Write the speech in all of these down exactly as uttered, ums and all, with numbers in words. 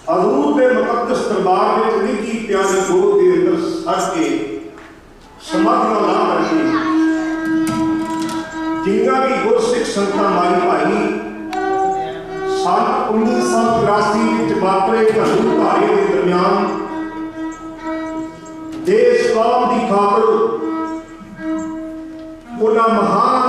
हजूर के मुकद्दस दरबार में निकी प्यारी गोद के अंदर सज के समाधियां ला करके जिन्ना भी गुरसिख संतां माई भाई सन उन्नीस सौ तिरासी वापरे घरू धारे के दरमियान देश कौम की खातर उन्होंने महान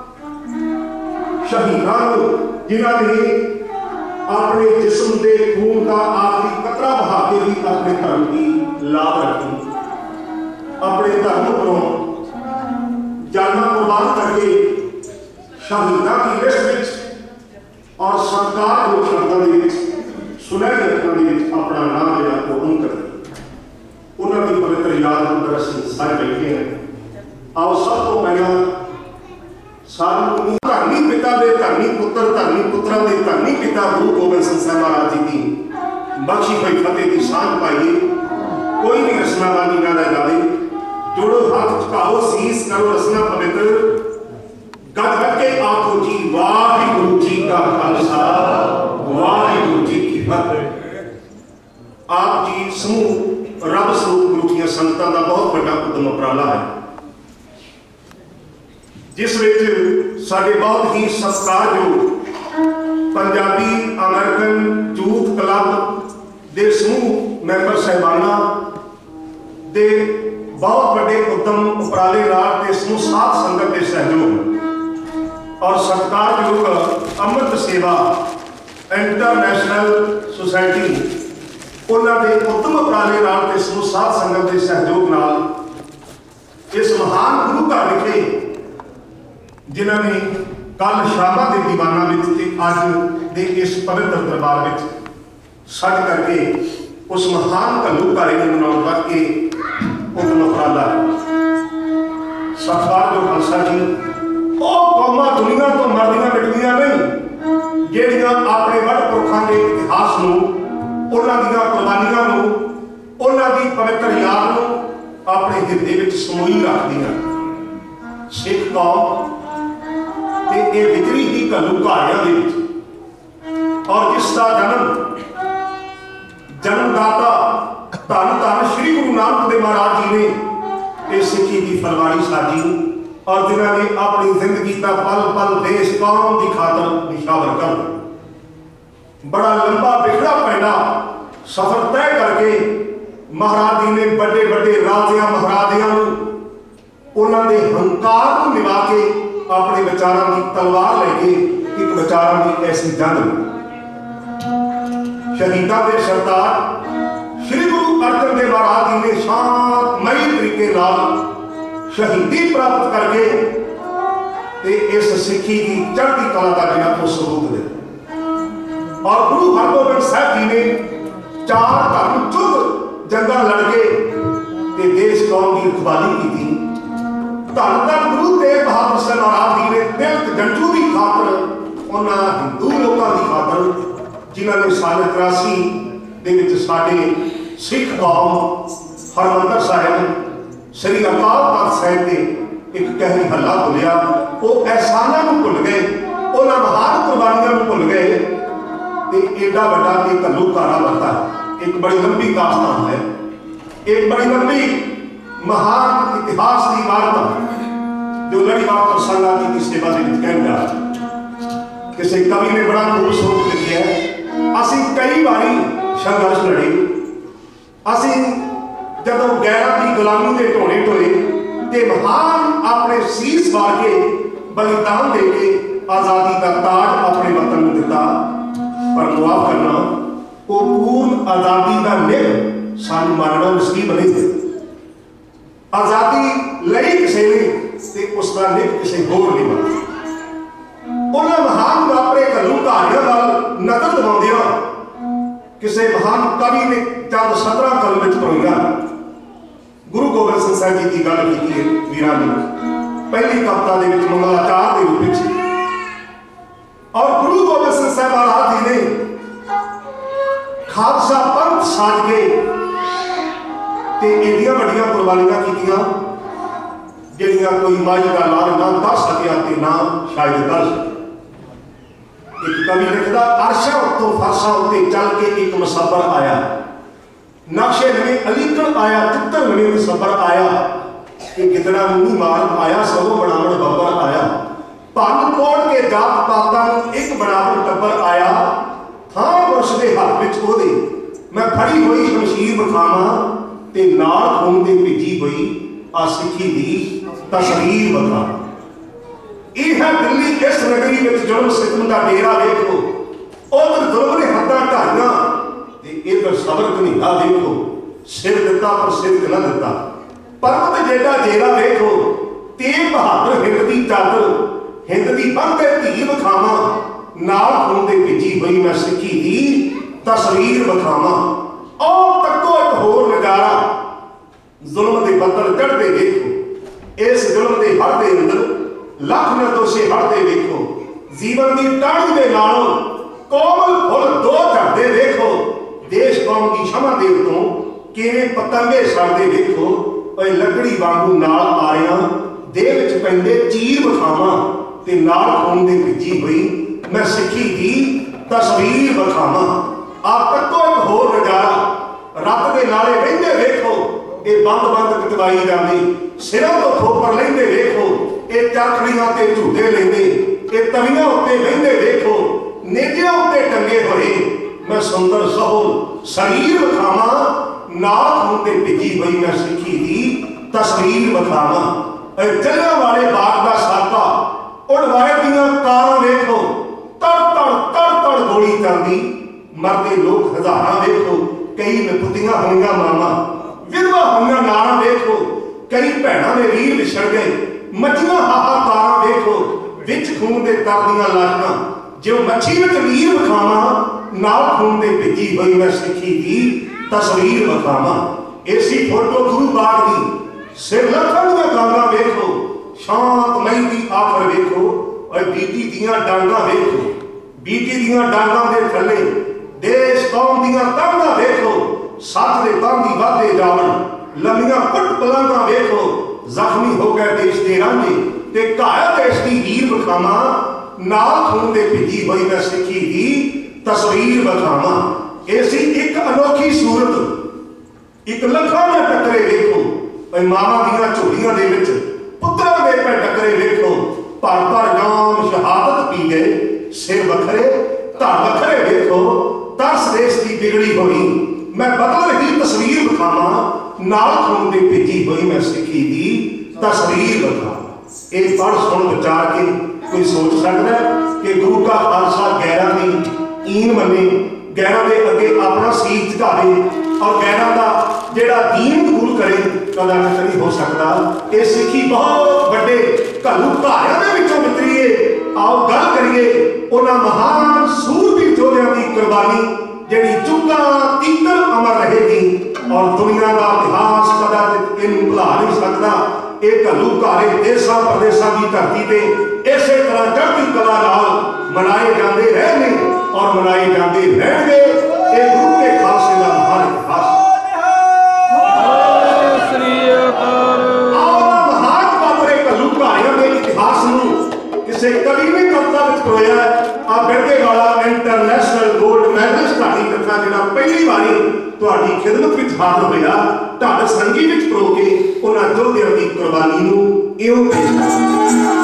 शहीदों जिन्होंने अपने जिस्म के खून का आखिरी कतरा बहा के भी अपने धर्म की लाभ रखी, अपने धर्म को जाना कुर्बान करके शहीदों की लिस्ट में और सरकार को शब्दों सुनहरे अक्षरों में अपना नाम जो अंकित कर उन्होंने पवित्र याद अंदर असीं सारे बैठे हैं। आओ सब तो पहला सानू धरनी पिता दे धरनी पुत्र धरनी पुत्रा दे धरनी पिता गुरु गोबिंद सिंह साहब महाराज जी की बख्शी हुई फतेह की सांझ पाइए। कोई भी रसना वाली ना रह जाए, जोड़ो हाथ झुकाओ शीस करो रसना पवित्र गद गद के आखो जी वाहिगुरु जी का खालसा वाहिगुरु जी की फतेह। आप जी समूह रब स्वरूप गुरु की संगतां का बहुत बड़ा उद्यम उपराला है, जिस विच साडे बहुत ही सत्कारयोग पंजाबी अमेरिकन यूथ क्लब दे समूह मैंबर साहिबाना दे बहुत बड़े उद्यम उपराले नाल ते समूह साध संगत के सहयोग और सत्कारयोग अमृत सेवा इंटरनेशनल सोसाइटी उन्होंने उत्तम उपराले नाल ते समूह साध संगत के सहयोग नाल इस महान गुरु घर विखे जिन्होंने कल शामा के दीवाना अज दे इस पवित्र दरबार में सज करके उस महान घल्लूघारे को मनाने वास्ते उद्यम उपराला है। सत्कार जो खालसा जी वो कौमां दुनिया तो मरदियां मिटदियां नहीं, जिहड़ियां अपने वड पुरखां के इतिहास नूं उन्हां दीयां कुर्बानियां नूं उन्हां दी पवित्र याद नूं अपने हिरदे विच समोई रखदियां। सिख कौम ते ये विचरी ही घल्लूघारियां दे विच और जिसका जन्म जन्मदाता धन धन श्री गुरु नानक देव महाराज जी ने ये सिक्खी की फलवारी साजी और जिन्होंने अपनी जिंदगी का पल पल देश कौम की खातर निशावर कर बड़ा लंबा बिखड़ा पैना सफर तय करके महाराज जी ने बड़े बड़े राजिया महाराजिया उन्होंने हंकार को निभा के अपने विचारों की तलवार लेके एक विचारों की ऐसी जंग शहीदों के सरदार श्री गुरु अर्जन देव महाराज जी ने शांतमई तरीके नाल शहीदी प्राप्त करके ते इस सिक्खी की चढ़ती कला का जिला को सबूत दे और गुरु हरगोबिंद साहब जी ने चार धर्म चुप जंगा लड़के ते देश कौम की रखवाली की थी। धन धन गुरु तेग बहादुर साहब महाराज जी ने तिलक गंजू की खातर उन्होंने हिंदू लोगों की खातर जिन्होंने साल तिरासी साडे सिख कौम हरमंदर साहिब श्री अकाल तख्त साहिब के एक कहरी हल्ला बोलिया, वो एहसाना भुल गए, उन्होंने महान कुर्बानियां भुल गए। तो एडा बड़ा एक घल्लूघारा बनता है, एक बड़ी लंबी दास्तान है, एक बड़ी लंबी महान इतिहास की वार्ता जो लड़ीवार प्रसंगा की सेवा के कहना किसी कवि ने बड़ा खूबसूरत लिखा है। असी कई बारी संघर्ष लड़े, असी जदों गैरां की गुलामी के ढोने ढोए ते महान अपने शीस वार के बलिदान दे के आज़ादी का ताज अपने वतन में दिता, पर मुआफ करना वो पूर्ण आज़ादी का निभ सानू मानना नसीब नहीं थे। आज़ादी लई किसी ने ते उसका निभ किसी होर नहीं बना। उन्हें महान अपने घल्लूघारियां नाल नजर दबाउंदियां किसी महान कवि ने चंद सत्रह कलम विच परोईयां गुरु गोबिंद सिंह साहब जी की गल की है। वीरां ने पहली कविता दे विच मंगलाचार के रूप में और गुरु गोबिंद सिंह साहब महाराज जी ने खालसा पंथ साज के ते एडियां वड्डियां कुर्बानियां कीतियां जिहड़ियां कोई माई का लाल ना कर सकिया ते ना शायद कर सके। एक कवि लिखता, अरशा उत्तों फरशा उत्ते चल के एक मुसब्बर आया, नक्शे नवे अलीकण आया, चित्तर नवे मुसब्बर आया, कि गिदड़ा नहीं मार आया, सगों बनावण बब्बर आया, भन तोड़ के जात पातां एक बनावण टब्बर आया, थां पुरुष दे हत्थ विच ओहदे मैं फड़ी हुई शमशीर विखावां ते नाल खून दे भेजी हुई आ सिੱਖੀ दी तस्वीर विखावां। यह है दिल्ली, इस नगरी में जुल्म सितम का डेरा देखो, उधर जुल्म ने हद्दां ढाईयां ते इधर सबर घनीला देखो, सिर दिता पर सिर न दिता, पर्वत जेड़ा जेरा देखो, तेग बहादुर हिंद दी चादर, हिंद दी बंधे धी विखावां, नाल खून दे भेजी हुई मैं सिੱਖੀ दी तस्वीर विखावां। और तको एक होर नजारा, जुल्म दे बदल चढ़ते देखो, इस जुल्म दे हड़ दे अंदर लख निर्दोषे हड़ते देखो, जीवन की टाणी दे नालों कोमल फुल दो झड़ते देखो, देश कौम की क्षमा दे उत्तों किवें पतंगे सड़ते देखो, ओए लकड़ी वांगू नाल आरियां दे विच पैंदे चीर विखावां ते नाल खून दे भिजी हुई मैं सिੱਖੀ दी तस्वीर विखावां। आप तको एक होर नजारा, रत दे नाले वहिंदे देखो, ये बंद बंद कटवाई जाती, सिरों तो ठोपर लेंदे देखो, ये चरखड़ियां ते झूटे लेंदे, ये तवियां उत्ते बहिंदे देखो, नेजियां उत्ते टंगे होए मैं सुंदर सहोल शरीर विखावां, नाल खून ते भिजी हुई मैं सिੱਖੀ दी तस्वीर विखावां। जलियांवाले बाग दा साका, उड़वाए दियां कारां देखो, तड़ तड़ तड़ तड़ गोली चलदी, मरदे लोग हज़ारां देखो, कई नपुतियां होईयां मावां, विधवा होईयां नारां देखो, कई भैणां दे वीर विछड़ गए, मच्छियां हाहाकारां देखो, विच खून दे तरदियां लाशां, जो मच्छी विच वीर विखावां, नाल खून दे भिजी हुई मैं सिੱਖੀ दी तस्वीर विखावां। इसी फोटो गुरु बाग दी, सिर लखन दियां गांगां वेखो, शांत मई दी आखर वेखो, और बीती दियां डांगां वेखो, बीती दियां डांगां दे थल्ले देश कौम दियां तांगां वेखो, सच दे बांधी वाधे जावण, लंबियां पुट पलांगां वेखो, जख्मी हो गए देश दे रांझे ते घायल देश दी वीर विखावां, नाल खून दे भिजी हुई मैं सिੱਖੀ दी तस्वीर विखावां। ऐसी एक अनोखी सूरत, एक लखां दे टकरे वेखो, मावां दियां झोलियां दे विच पुत्रां दे पै टकरे वेखो, भर भर जाम शहादत पी गए, सिर वखरे धड़ वखरे वेखो, तरस देश की बिगड़ी हुई मैं बदल रही तस्वीर विखावां, नाल खून दे भिजी हुई मैं सिੱਖੀ दी तस्वीर विखावां। ये पढ़ सुन विचार के कोई सोच सकता है कि गुरु का खालसा गैरां दी ईन मने, गैरां दे अगे अपना सीस झुकावे और गैरां दा जेड़ा दीन कबूल करे, कदापि नहीं हो सकता। ये सिੱਖੀ बहुत बड़े घलू घारियां दे विचों मितरी है। आओ गल करिए उन्हां महान सूरबीर योद्धियां दी कुर्बानी जिहड़ी चुक्का तीतर अमर रहेगी और दुनिया का इतिहास कदाचित इन भुला नहीं सकता। ये घलू घारे देशों प्रदेशों की धरती पे इसे तरह चढ़ती कला नाल मनाए जाते रहे और मनाए जाते रहेंगे। ये गुरु के खालसे का महान इतिहास महान वापरे घलू घारियां के इतिहास नूं किसी कवि ने कविता विच परोया। आ बिरगे वाला इंटरनेशनल गोल्ड मैडलिस्ट ढाडी कथा जिहड़ा पहली बारी तुहाडी खिदमत विच हाज़र होया, ढाड संगी विच परो के उन्हां योद्धियां दी कुर्बानी नूं इउं पेश करदा।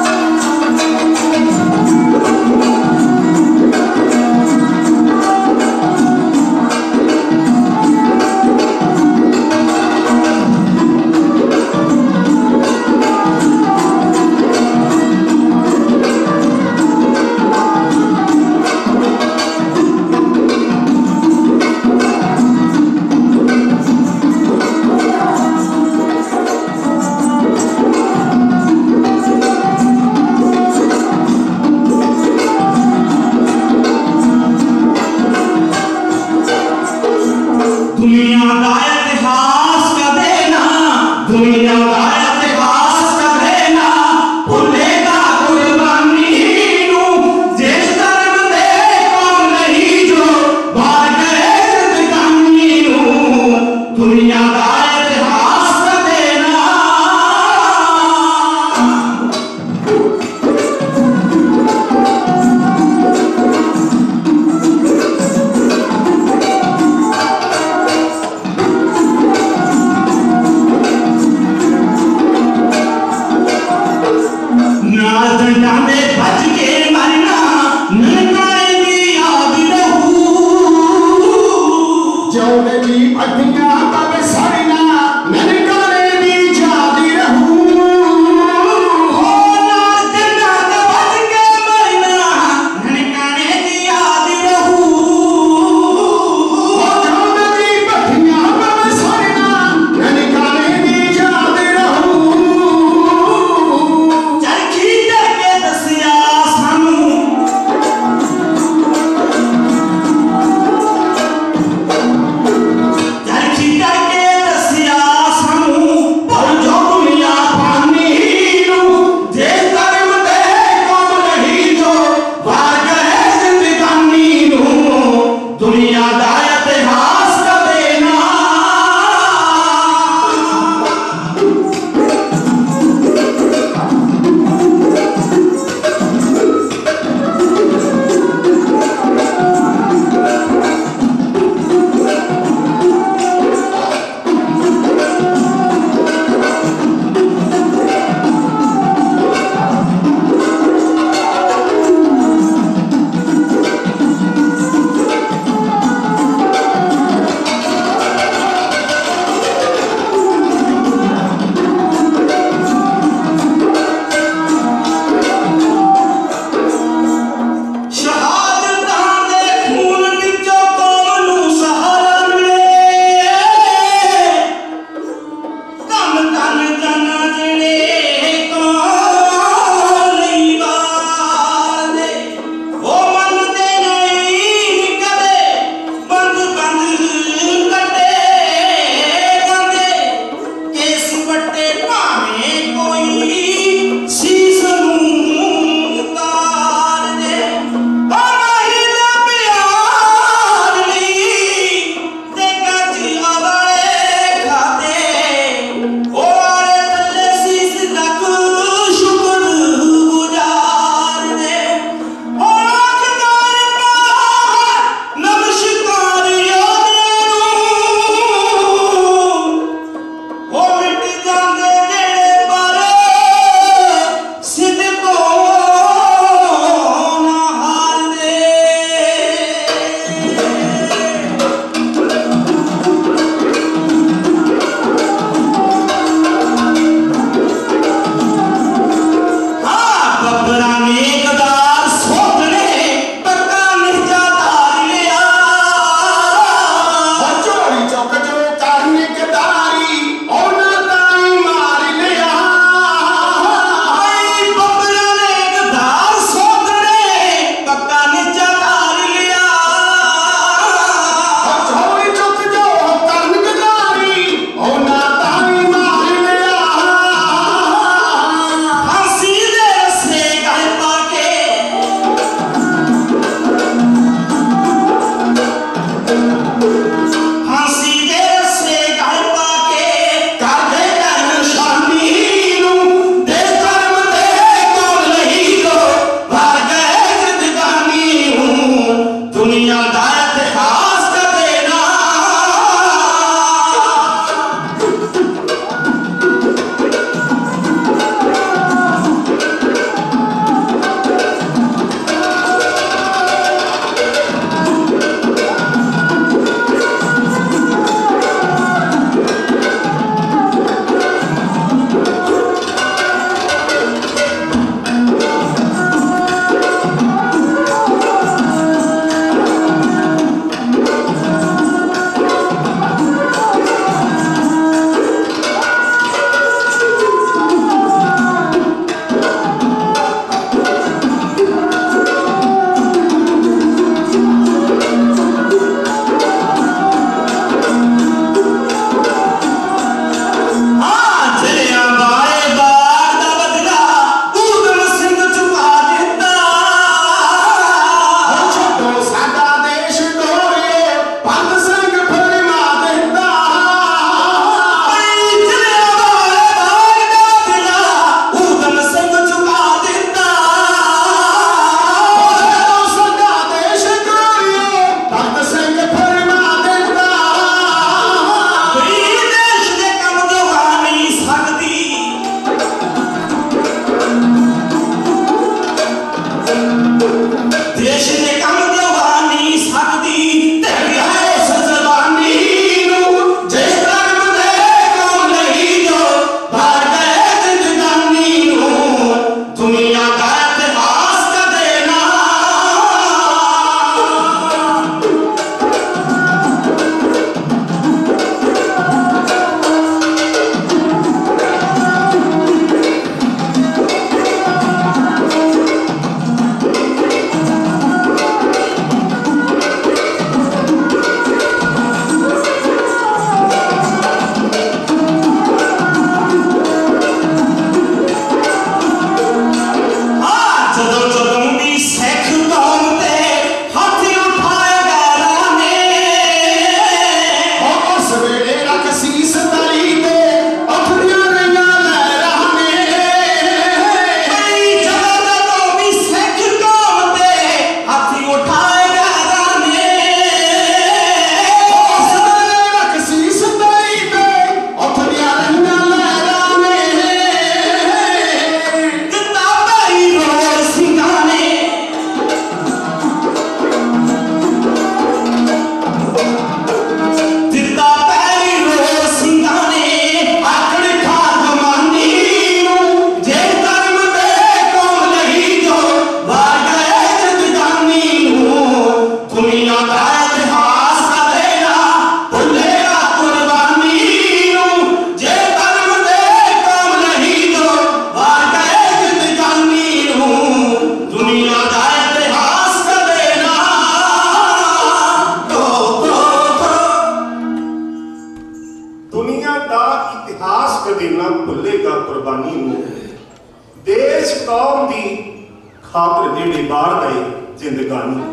इतिहास कदे ना भुलेगा कुर्बानी नूं, देश कौम दी खातर जेड़े बार गए जिंदगानी।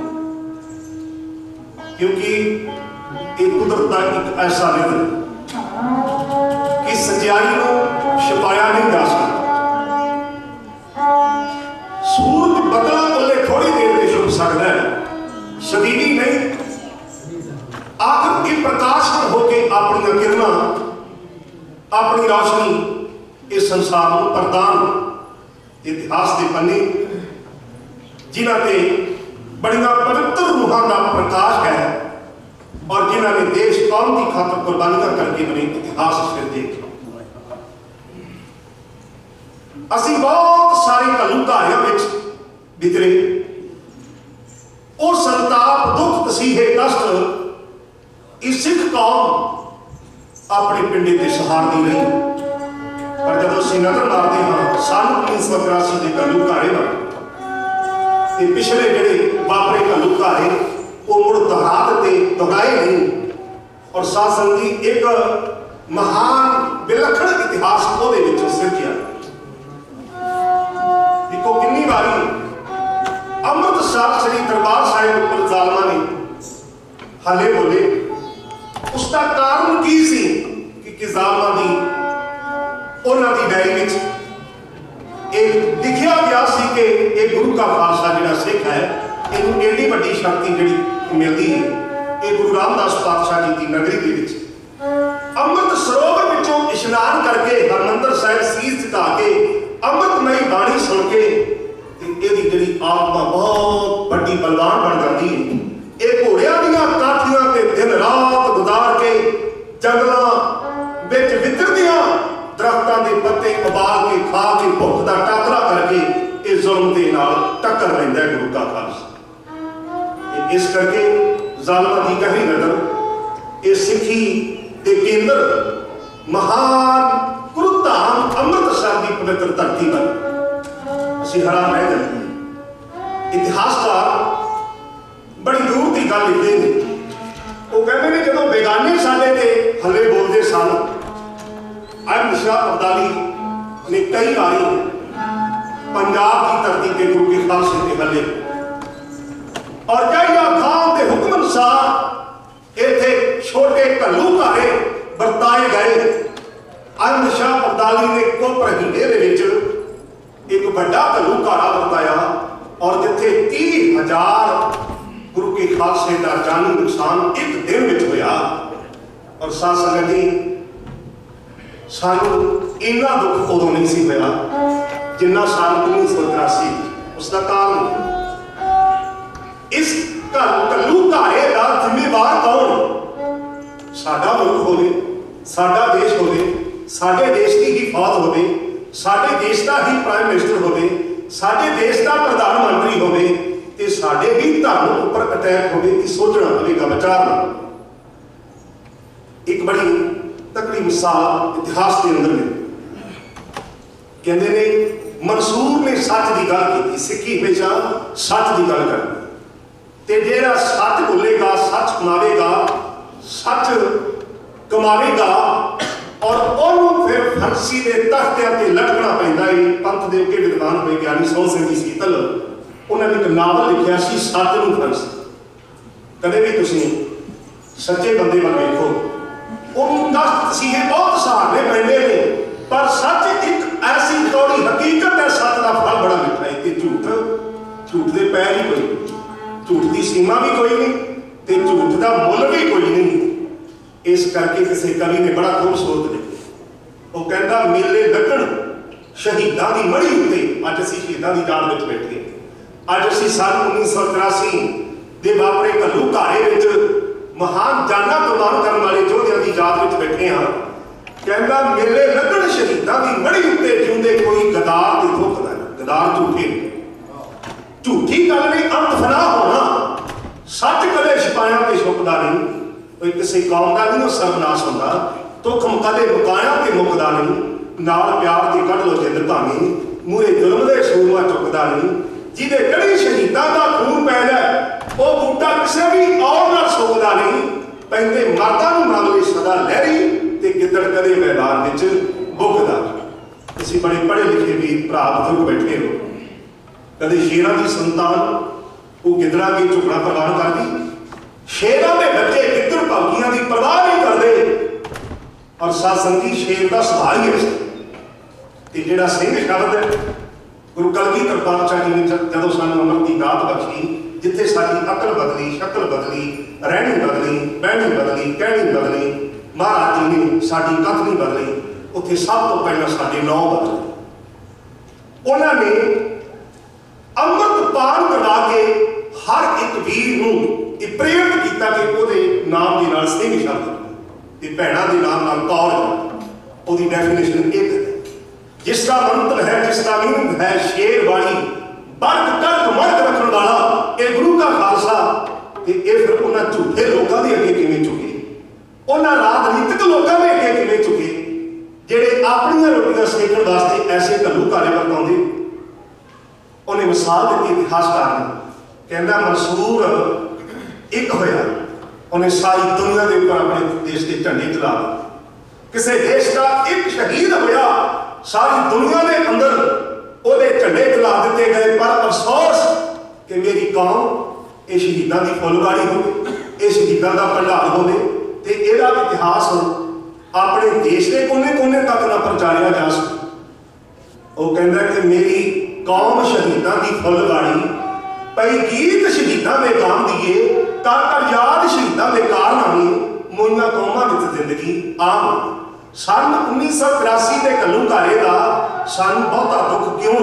क्योंकि ये कुदरत का एक ऐसा रिदम कि सच्चाई को छुपाया नहीं जा सकता। सूरज बदला बोले थोड़ी देर में छुप सकता है, शदीदी नहीं। आखिर की प्रकाश होके अपनी किरणा अपनी रोशनी इस संसार को प्रदान। इतिहास के पन्ने जिन्हों से बड़िया पवित्र रूहां का प्रकाश है और जिन्होंने देश कौम की खातर कुर्बानियां करके बने इतिहास फिर देख। असी बहुत सारी घलूघारियां विच बितरे, वो संताप दुख तसीहे कष्ट इस सिख कौम अपने पिंडे के सहारती रही। पर जब असीं नजर मारते हाँ सन उन्नीस सौ तिरासी के घलूघारे वाले पिछले जेडे वापरे घलूघारे वो मुड़ दोहरा दिते, दोहराए नहीं। और साध संगती एक महान विलक्षण इतिहास ਉਹਦੇ ਵਿੱਚ ਸਿਰਜਿਆ। देखो कितनी बारी अमृतसर श्री दरबार साहिब उपर जालमा ने हले बोले, उसका कारण की सी कि कि जालमा दी उन्हां दी डायरी विच एक लिखिया गया सी कि एक गुरु का खालसा जिहड़ा सिख है इन्हूं एडी वड्डी शक्ति जिहड़ी मिलदी है, ये गुरु रामदास पातशाह जी की नगरी दे विच अमृत सरोवर विचों इशनान करके हरमंदर साहिब सीस झुका के अमृतमई बाणी सुन के इहदी जिहड़ी आत्मा बहुत वड्डी बलवान बन जाती है। ये घोड़ियां दीयां काठियां ते दिन रात गुजार के जंगलां विच विचरदियां दरख्तां दे पत्ते उबाल के खा के भुख दा टाकरा करके इस जुल्म दे नाल टक्कर लैंदा है गुरु का खालसा। इस करके जालमा दी गहरी नजर ये सिखी के केंद्र महान गुरु धाम अमृतसर की पवित्र धरती पर असीं हैरान रह जाते। इतिहासकार बड़ी दूर की गल लिखते हैं, वो कहते हैं जो बेगाने साडे ते हले बोलते सन, अहमद शाह अब्दाली ने कई बारी पंजाब की धरती के गुरु के खालसे के हले और जाहिया खान के हुक्म अनुसार इत्थे छोटे घलूघारे बरताए गए। अहमद शाह अब्दाली ने कोपर हीरे दे विच एक बड़ा घलूघारा बरताया और जिथे तीह हजार गुरु के खालसे का जानी नुकसान एक दिन में होया। और साथ संगती सानू इन्ना दुख उदों नहीं सी होया जिन्ना सन उन्नीस सौ तिरासी। उसका कारण इस घलूघारे का जिम्मेवार कौन? साडा मुल्क होवे, साडा देश होवे, साडे देश की ही फौज होवे, साडे देश का ही प्राइम मिनिस्टर होवे, साडे देश का प्रधानमंत्री होवे ते साडे भी धर्म उपर अटैक होवे कि सोचना पवेगा, विचारना। एक बड़ी तकड़ी मिसाल इतिहास के अंदर में कहते ने मंसूर ने सच की गल की। सिक्खी हमेशा सच की गल करनी ते जेड़ा सच बोलेगा, सच कमावेगा, सच कमावेगा और उन्होंने फिर फांसी के तख्तियां ते लटकना पैंदा है। पंथ के अगे विद्वान हुए ज्ञानी सौ सिंह जी सीतल उन्होंने एक नावल लिखा सी सच नूं फांसी। कदे भी तुसीं सच्चे बंदे वाल देखो, उन्होंने तख्त तसीहे बहुत सहारने पैंदे ने, पर सच एक ऐसी कौड़ी हकीकत है, सच का फल बड़ा मिठा है। कि झूठ झूठ के पैर ही कोई, झूठ की सीमा भी कोई नहीं ते झूठ का मुल भी कोई नहीं। इस करके किसी कवि ने बड़ा खूबसूरत लिखा, वो कहता मेले लगन शहीदां की मड़ी उत्ते अज असीं शहीदां की याद में बैठे। अज असीं सन उन्नीस सौ तिरासी के वापरे घलूघारे विच महान जाना कुर्बान करने वाले योद्धियां की याद में बैठे हाँ। कहता मेले लगन शहीदां की मड़ी उत्ते जिउंदे कोई गदार ते धोखदा नहीं। गदार झूठे, झूठी गल नहीं अंत फना होना, सच कदे छुपाया ते छुपदा नहीं। कोई किसी कौम का नहीं सर्वनाश होता, दुख कदे मुकाया ते मुकदा नहीं। नाल प्यार की कढ़ लो जिंद भावी, मूहरे जुल्म दे सूरमा चुकदा नहीं। जिहदे कड़ी शहीदां दा खून पैदा वो बूटा किसी भी और नाल सुकदा नहीं। पैंदे मर्दां नूं मामले सदा लहरी ते ते गिद्दड़ कदे मैदान विच बुकदा। तुसीं बड़े पढ़े लिखे भी भरा बजुर्ग बैठे हो, कदे शेरां की संतान वो गिद्दड़ां की झुकना प्रवान करती? शेरां दे बच्चे गिद्दड़ भौंकियां की परवाह नहीं करते। और सत्संगी शेर का सुभाव ही है। ते जिहड़ा सिंह शब्द है गुरु कलगीधर पातशाह जी ने जदों सानूं अमृत की दात बख्शी, जिथे साडी अकल बदली, शक्ल बदली, रहनी बदली, बहनी बदली, कहनी बदली, महाराज जी ने साडी कथनी बदली, उत्थे सब तो पहला साडे नौ बदले। उन्होंने अमृत पान करवा के हर एक वीर नूं प्रेरित किया कि उहदे नाम के नाल सिंह शब्द ते भैणां दे नाम नाल कौर शब्द। उहदी डेफिनेशन एक है, जिसका मंत्र है, जिसका मीनिंग है शेर वाली बर्क कर्क मर्क रखने वाला, ये गुरु का खालसा। ते ये फिर उन्होंने झूठे लोगों के अगे किवें झुके, उन्होंने राजनीतिक लोगों के अगे किवें झुके जिहड़े अपनियां रोटियां सेकण वास्ते ऐसे घल्लूकारे वरताउंदे। उन्हें मिसाल दी इतिहासकार ने, कहंदा मंसूर एक होया, उन्हें सारी दुनिया के ऊपर अपने देश के झंडे चला दिए। किसी देश का एक शहीद होया, सारी दुनिया के अंदर उहदे झंडे चला दिते गए। पर अफसोस कि मेरी कौम ये शहीदों की फुलवाड़ी हो, ये शहीदों का भंडार हो, तो यह इतिहास अपने देश के कोने कोने तक ना पहुँचाया जा सके। वो कहता कि मेरी कौम शहीदों की फुलवाड़ी, पई गीत शहीदों के गान दिए, कर कर याद शहीदों के कारनामे, मोइयां कौमां विच जिंदगी आम। सन उन्नीस सौ तिरासी के घल्लूकारे का सानू बहुता दुख क्यों?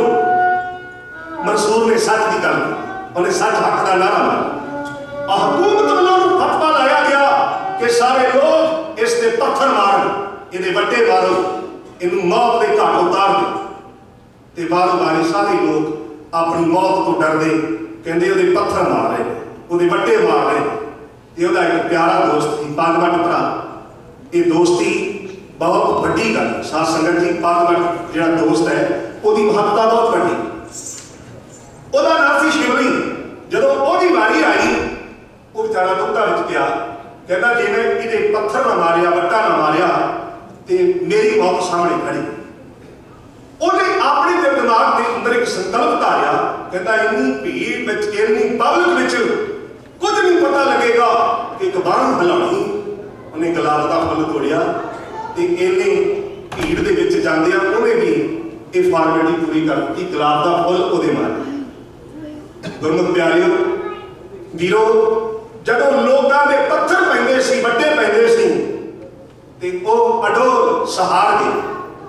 मंसूर ने सच की गल, उन्हें सच हक का नारा मारा। हुकूमत वालों फतवा लाया गया कि सारे लोग इस ते पत्थर मारन, इहदे बट्टे मारो, इनू मौत के घाट उतार दो। ते बारों बारे सारे लोग अपनी मौत तो डरदे कहंदे उहदे पत्थर मार रहे, उहदे बट्टे मार रहे। ते उहदा एक प्यारा दोस्त सी पागवट भरा। ये दोस्ती बहुत वड्डी गल है। साध संगत जी, पागवट जिहड़ा दोस्त है उसकी महत्ता बहुत वड्डी। उहदा नाम सी शिवली। जदों उहदी वारी आई, वो बेचारा दुखदा विच पिया, कहता जिवें इहदे पत्थर ना मारिया, बट्टा ना मारिया, ते मेरी मौत सामने खड़ी। उन्हें अपने दिमाग के अंदर एक संकल्प धारिया, कहता इन्नी भीड़ में, इन्नी पब्लिक में कुछ नहीं पता लगेगा कि एक बांह हिलानी। उन्हें गुलाब का फुल तोड़िया, तो इन्नी भीड़ के विच जांदियां उन्हें भी ये फॉर्मेलिटी पूरी कर दी, गुलाब का फुल उहदे मारे। गुरमुख प्यारियो वीरो, जदों लोगों के पत्थर पैंदे सी, वड्डे पैंदे सी, ते ओह अडोल सहार गए।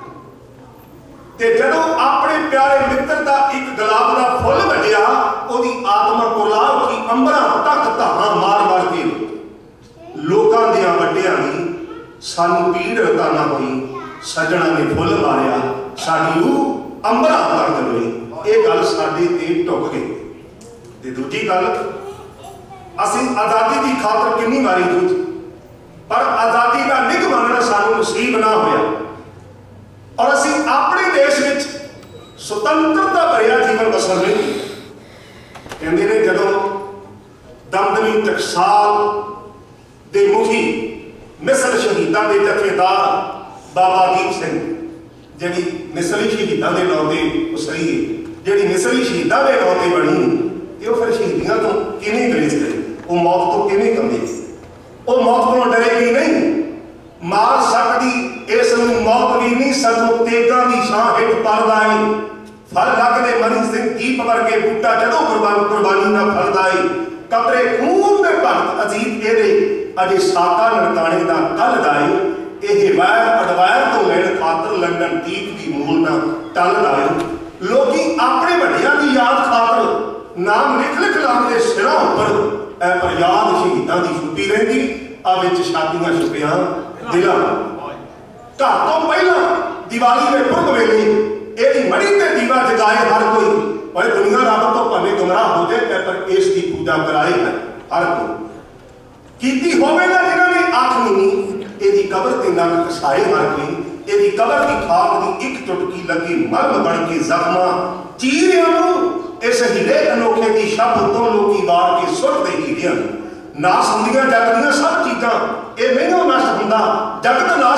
ते जदों अपने प्यारे मित्र का एक गुलाब का फुल वड्डिया, उहदी आत्मा कोला उठी, अंबरां तक धावां मार मार के लोकां दियां वड्डियां दी सानू पीड़ रताना हुई, सज्जणा ने फुल मारिया, साडी रूह अंबरां तक गई। ये गल साडे ते ढुक गई। ते दूजी गल, असीं आज़ादी की खातर कितनी वारी जूझ, पर आज़ादी का निग मनना सानू नसीब ना होया। और असीं अपने देश में सुतंत्रता भरिया जीवन बसर नहीं। कहते हैं जदों दमदमी टकसाल के मुखी मिसल शहीदों के जथेदार बाबा दीप सिंह, जी मिसली शहीदों के नाम से उसरी जी मिसली शहीदों के नाम से बनी, ये फिर शहीदियों तो किवें गुरेज करे, वो मौत तो किवें कंदे, वो मौत को डरेगी नहीं, मार सकती इस मौत भी नहीं, सगों तेगा की छां हेठ पलदा है। फल लगदे मरी सिंह दीप वर्गे बूटा, जदों कुर्बानी कुर्बानी ना फलदा है। कतरे खून दे भगत अजीत एदे, अजे साका नरकाणे दा कल दाए। ये वैर अडवैर तो लैण खातर लंडन दीप की मूल ना टल दाए। लोकी अपने वड्डियां की याद खातर नाम लिख लिख लाते सिरों पर, ऐ पर याद शहीदां दी छुपी रहिंदी, आ विच शादियां छुपियां दिलां। घर तो पहला दिवाली के पुरब वेले यदि मड़ी ते दीवा जगाए हर कोई, और दुनिया रब तो भावें गुमराह हो जाए, पर इसकी पूजा कराए है हर कोई। कीती होवेगा जिन्हां ने आख मीनी, यदि कबर ते नक कसाए हर कोई, यदि कबर की खाक दी एक चुटकी लगी मरम बन के जख्मा, चीरियां नूं इस हीरे अनोखे की शब्द तो लोकी वार के सुट दे हीरियां। नास हुंदियां जगदियां सब चीज़ां, ये नहीं नष्ट हुंदा, जगत नास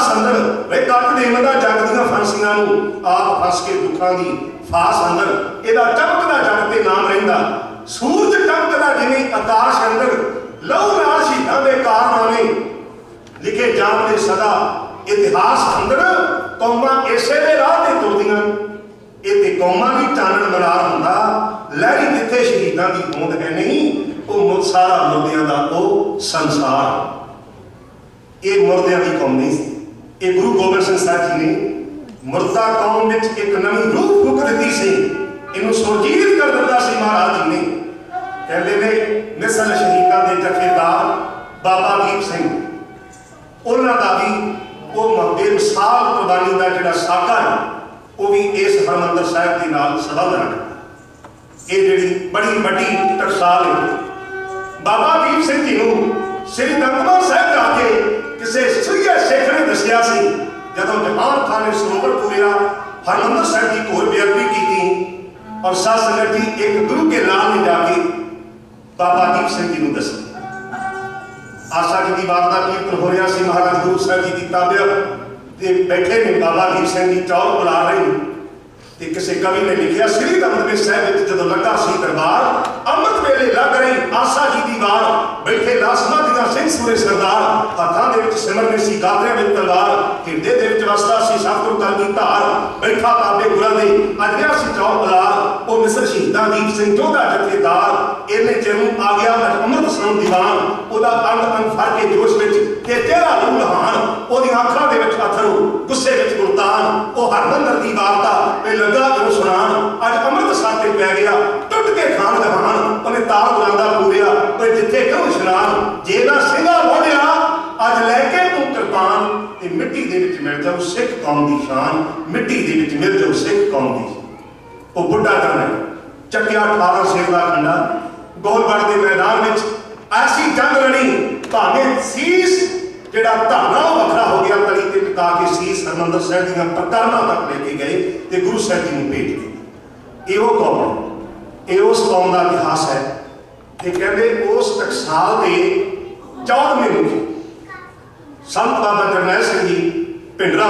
अंदर वे कट देवदा जग दियां फांसियां नूं आप फस के दुखां दी फास अंदर इहदा चमकदा जग ते नाम रहिंदा। सूरज चमकदा जिवें आकाश अंदर लहू नाल शहीदां दे कारनामे लिखे जाण दे सदा इतिहास अंदर कौमां इसे दे राह ते तुरदियां। ये ते कौमां दी चानण मरार हुंदा लहरी जिथे शहीदां दी होंद है नहीं वो सारा मुर्दियां दा वो संसार। ये मुर्दियां दी कौम नहीं सी। ये गुरु गोबिंद सिंह साहब जी ने मुर्दा कौम में एक नवी रूह फूक दी सी। इनू सुरजीत कर दिता सी महाराज जी ने। कहते ने मिसल शहीदां दे जथेदार बाबा दीप सिंह उन्हां दा भी वो बेमिसाल कुर्बानी का जिहड़ा साका है वो भी इस हरमंदर साहिब के नाल संबंध रखदा। ये जिहड़ी बड़ी वड्डी टकसाल है बाबा दीप सिंह जी नूं श्री दमदमा साहिब जाके किसी सीरिया सिख ने दसिया सी जदों जहान खान ने सरोवर पूरिया हरमंदर साहिब की घोर बेअदबी की और साध संगत जी एक गुरु के नाम में जाके बाबा दीप सिंह जी नूं दसिया। आशा जी की बात का कीर्तन हो रहा सी। महाराज गुरु साहब जी की ताबियत बैठे ने बाबा दीप सिंह जी चौल बुला रहे ते किसी कवि ने लिखा श्री दमदमे साहिब जो लगा सी दरबार अमृत वेले लग रही आशा जी की वार बैठे लासमा दियां सिंह सूरे सरदार हथां दे विच सिमरने सी गादरियां विच तलवार हिरदे दे विच वसदा सी सतगुर कल की धार बैठा ताबे गुरां दे अजरिया सी चौल बुलार ओ मिसर शहीदां दीप सिंह जोधा जथेदार इन्ने चेरू आ गया अमृत सुन दीवान ओदा अंग अंग फड़ के जोश विच ते तेरा रूह लहान ओदी आंखां दे विच अथरू गुस्से विच गुलतान ओ हरमंदर दी वारता वे लगा क्यों सुनान अज अमृत साथे पै गया टुट के खान जहान उन्हें तार बुलांदा पूरिया कोई जिथे क्यों इशनान जेदा सिंगा बोलिया अज लैके तू कृपान ते मिट्टी दे विच मिल जाओ सिख कौम दी शान मिट्टी दे विच मिल जाओ सिख कौम दी। ओ बुढ़ा करना चक्या अठारह शेर दा खंडा गोलगढ़ के मैदान में ऐसी जंग लड़ी भावें सीस जिहड़ा धाना वखरा हो गया तली ते टिका के सीस हरमंदर साहिब दीयां प्रकरणां तक लेके गए ते गुरु साहिब जी नूं भेज दित्ती। ये वो कौम है ये उस कौम का इतिहास है कि कहते उस टकसाल के चौदहवें मुखी संत बाबा जरनैल सिंह जी भिंडरा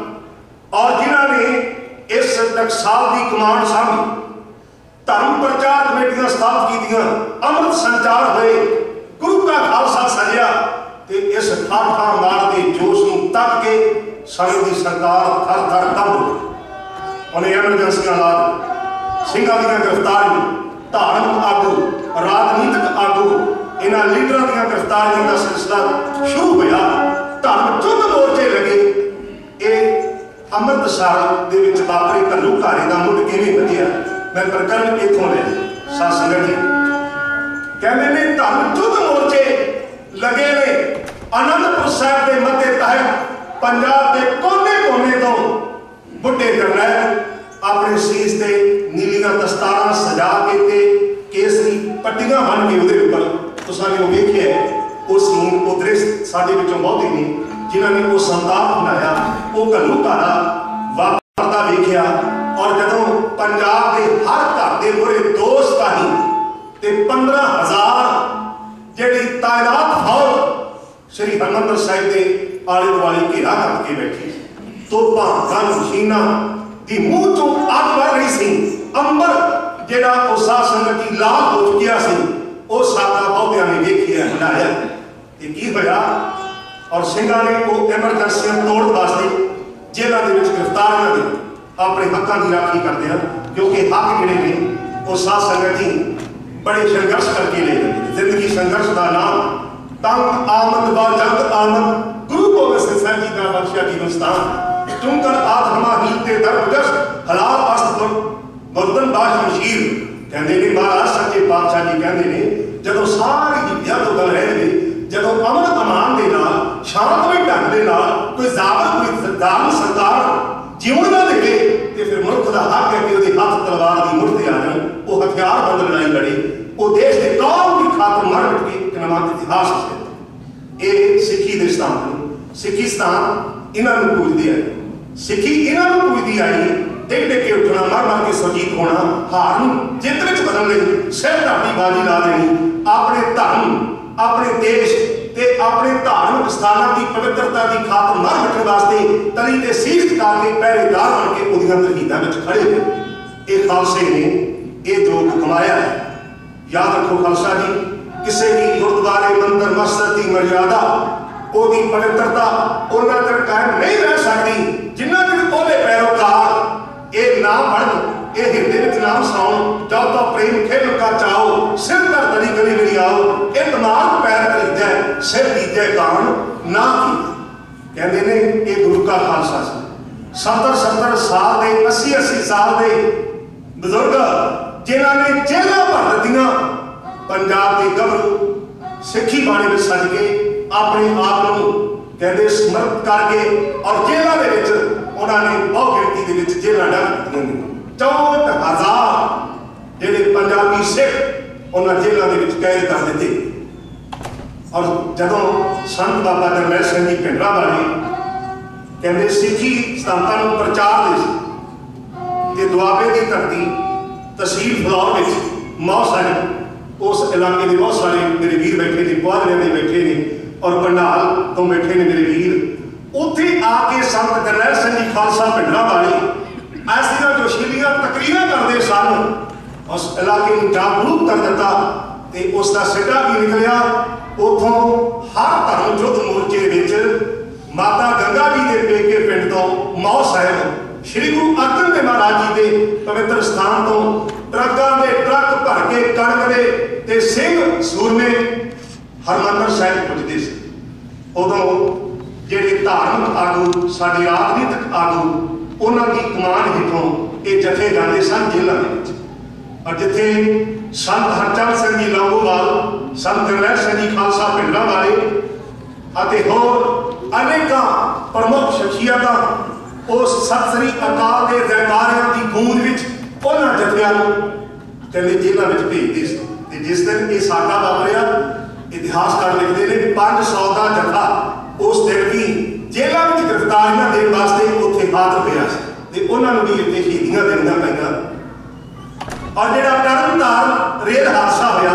और जिन्होंने इस टकसाल की कमांड सामभी धर्म प्रचार कमेटियां स्थापित कीतियां अमृत संचार हुए गुरु का खालसा सजिया ते इस ठाठा मार के जोश नूं तक के सारी दी सरकार थर थर कंब उठी। उन्हें एमरजेंसियां ला सिंघां दीयां गिरफ्तारी धार्मिक आगू राजनीतिक आगू इन्हां लीडरां दीयां गिरफ्तारियां का सिलसिला शुरू होया। धर्म चुद्ध मोर्चे लगे। ये अमृतसर दे विच वापरे घल्लूघारे दा मुੱਢ किवें वधिया मैं प्रकरण इत्थों ले साध संगत जी कहते ने धर्म चुद्ध मोर्चे लगे ने आनंदपुर साहिब के मध्य तहत पंजाब के कोने कोने तो बुढ़े जरनैल अपने शीश से नीलियां दस्तारां सजा के ते केसरी पट्टियां बन के उहदे उपर तुसां ने वेखिया वो सीन वो दृश्य साडे विचों बहुते ने जिन्होंने वो संताप बनाया वो घल्लूघारा वापरदा वेखिया और जदों पंजाब के हर घर के मूहरे दो सिपाही ते पंद्रह हजार जिहड़ी तायनात फौज श्री हरमंदर साहिब के आले दुआले घेरा करके बैठी तोपां गन मशीनां दी मूँह चों अग वह रही सी। अंबर जिहड़ा उस साध संगत की लाल हो चुकिया सी वो साका बहुतियां ने वेखिया हंडाया ते की होया और सिंघां ने वो एमरजेंसियां तोड़ वास्ते जेलों के गिरफ्तारियां दी अपने हकों की राखी करते हैं क्योंकि हक जिहड़े ने वो साध संगत जी बड़े संघर्ष करके ले जिंदगी संघर्ष का नाम तंग आमद व जंग आमद गुरु गोबिंद सिंह साहब जी का बख्शिया की मुस्तान चुनकर आत्मा हीते दरगुजर हलाल अस्त मुर्दन बाश मशीर कहते ने महाराज सच्चे पातशाह जी कहते ने जदों सारी विद्या तो गल रहे जदों अमन अमान के नाल शांतमय ढंग के नाल कोई जाबर कोई दान सरकार जीवन ना दे ते फिर मुल्क का हक है कि उसके हाथ तलवार की मुठते आ जाए वो हथियार बंद लड़ाई लड़े वो देश के कौम की खातर मर मिट के एक नवा इतिहास है। ये सिखी के स्थान सिखी स्थान इन्होंने पूजते आए सिखी इन्होंने पूजती आई टिक टिक के उठना मर मर के सुरजीत होना हार जित में बदलने सिर धरती बाजी ला देनी अपने धर्म अपने देश ते अपने धार्मिक स्थानों की पवित्रता की खातर न रखने वास्ते तली ते शीश टिका के पहरेदार बन के उहदियां तरहीदां विच खड़े ने। ये खालसे ने ये जोग कमाया है। याद रखो खालसा जी, किसी भी गुरुद्वारे मंदिर मस्जिद की मर्यादा ओदी पवित्रता उन्ना तक कायम नहीं रह सकती जिन्ना तक ओहदे पैरोकार ये ना पढ़न, ये हिरदे विच ना वसाउण, जब तो प्रेम खेल का चाओ सिर कर दरी गली गली आओ, ये दिमाग पैर खरीदे सिर दीजे कान ना की। कहते ने ये गुरु का खालसा सी। सत्तर सत्तर साल के अस्सी अस्सी साल के बजुर्ग जिन्होंने जेलों भर दियां पंजाब के गभरू सिक्खी बाणी में सज के अपने आप को कहते समर्पित करके और जेलों के विच उन्होंने बहुत गिनती के विच जेलां डक दित्तियां। चौंठ हजार जेडे पंजाबी सिख उन्होंने जेलों के विच कैद कर दिते। और जदों संत बाबा जरनैल सिंह जी भिंडरा वाले कहते सिक्खी सिद्धांतां नूं प्रचार दे दुआबे की धरती तहसील फलौर में मौह साहिब उस इलाके के बहुत सारे मेरे वीर बैठे ने, पुआधे में बैठे ने और पंडाल तो बैठे ने मेरे वीर। उत्थे आके संत जरनैल सिंह जी खालसा भिंडरा वाले ऐसियां जोशीलियां तकरीरां करते सन, उस इलाके को जागरूक कर दिता ते उसका सिटा भी निकलिया। उतों हर धर्म युद्ध मोर्चे विच माता गंगा जी के पेके पिंड तो मौह साहिब श्री गुरु अर्जन देव महाराज जी के पवित्र स्थान तो ट्रकों के ट्रक भर के कणक के ते सिंह सूरमे हरमंदर साहिब पुजते थे। उदों जिहड़े धार्मिक आगू साडे राजनीतिक आगू उन्होंने कमान हेठों ये जथे जाते सन जेलों के। और जिथे संत हरचंद सिंह जी लौंगोवाल, संत जरनैल सिंह जी खालसा भिंडरा वाले अते होर अनेकां प्रमुख शख्सियतां उस सत श्री अकाल के जयकारियां की गूंज विच उन्हां जथियां नूं कहते जेलों में भेजते थे। जिस दिन ये साका वापरिया इतिहासकार लिखते हैं पांच सौ का जथा उस दिन भी जेलों में गिरफ्तारियां देने वास्ते उत्थे हाजिर होया ते उन्होंने भी इतने शहीदियां देनियां पईयां। और जिहड़ा तरनतारन रेल हादसा होया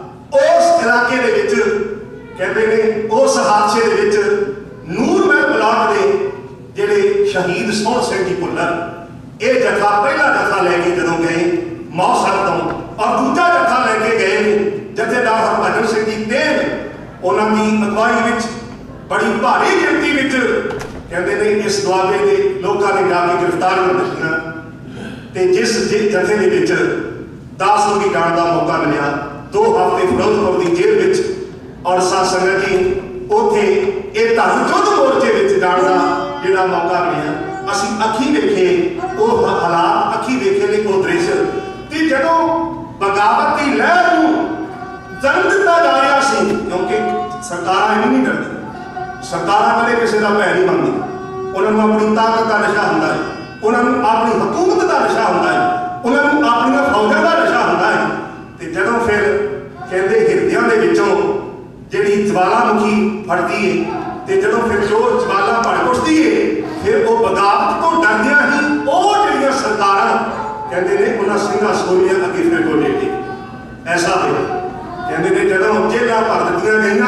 उस इलाके दे विच कहते हैं उस हादसे दे विच नूरमहल ब्लॉक के जिहड़े शहीद सोहण सिंह जी भुल्लर ये जथा पहला जथा लैके जदों गए मौह साहिब तो और दूजा जथा लैके गए जथेदार हरभजन सिंह जी तेल उन्होंने अगवाई विच बड़ी भारी गिनती विच कहते हैं इस दुआबे के लोगों ने जाके गिरफ्तारियां दसियां ते जिस जथे के विच दास लोगी जाने का मौका मिला दो हफ्ते फिरोजपुर की जेल विच और साध संगत जी उत्थे ये धर्म युद्ध मोर्चे विच जाने का जिहड़ा मौका मिला असीं अखी वेखे वो हालात अखी वेखे ने वो दृश्य कि जदों बगावत की लहर नूं जन्म दिता जा रहा सी क्योंकि सरकारां इन्हीं नहीं डरदी सरकारां कदे किसी का भै नहीं मंगदी उन्होंने अपनी ताकत का नशा हुंदा है उन्होंने अपनी हुकूमत का नशा हुंदा है उन्होंने अपन फौजां का नशा हुंदा है ते जदों फिर कहते हिरदियां दे विचों जिहड़ी ज्वालामुखी फटदी है ते जदों फिर जो ज्वाला भड़ उठदी है फिर वो बगावत तो डरदियां ही वो जिहड़ियां सरकारां कहते हैं उन्हां ਸਿੰਘਾਂ ਸੂਰੀਆਂ अगे फिर गोले टेके ऐसा होया। कहते हैं जदों जेलां भर दित्तियां गईयां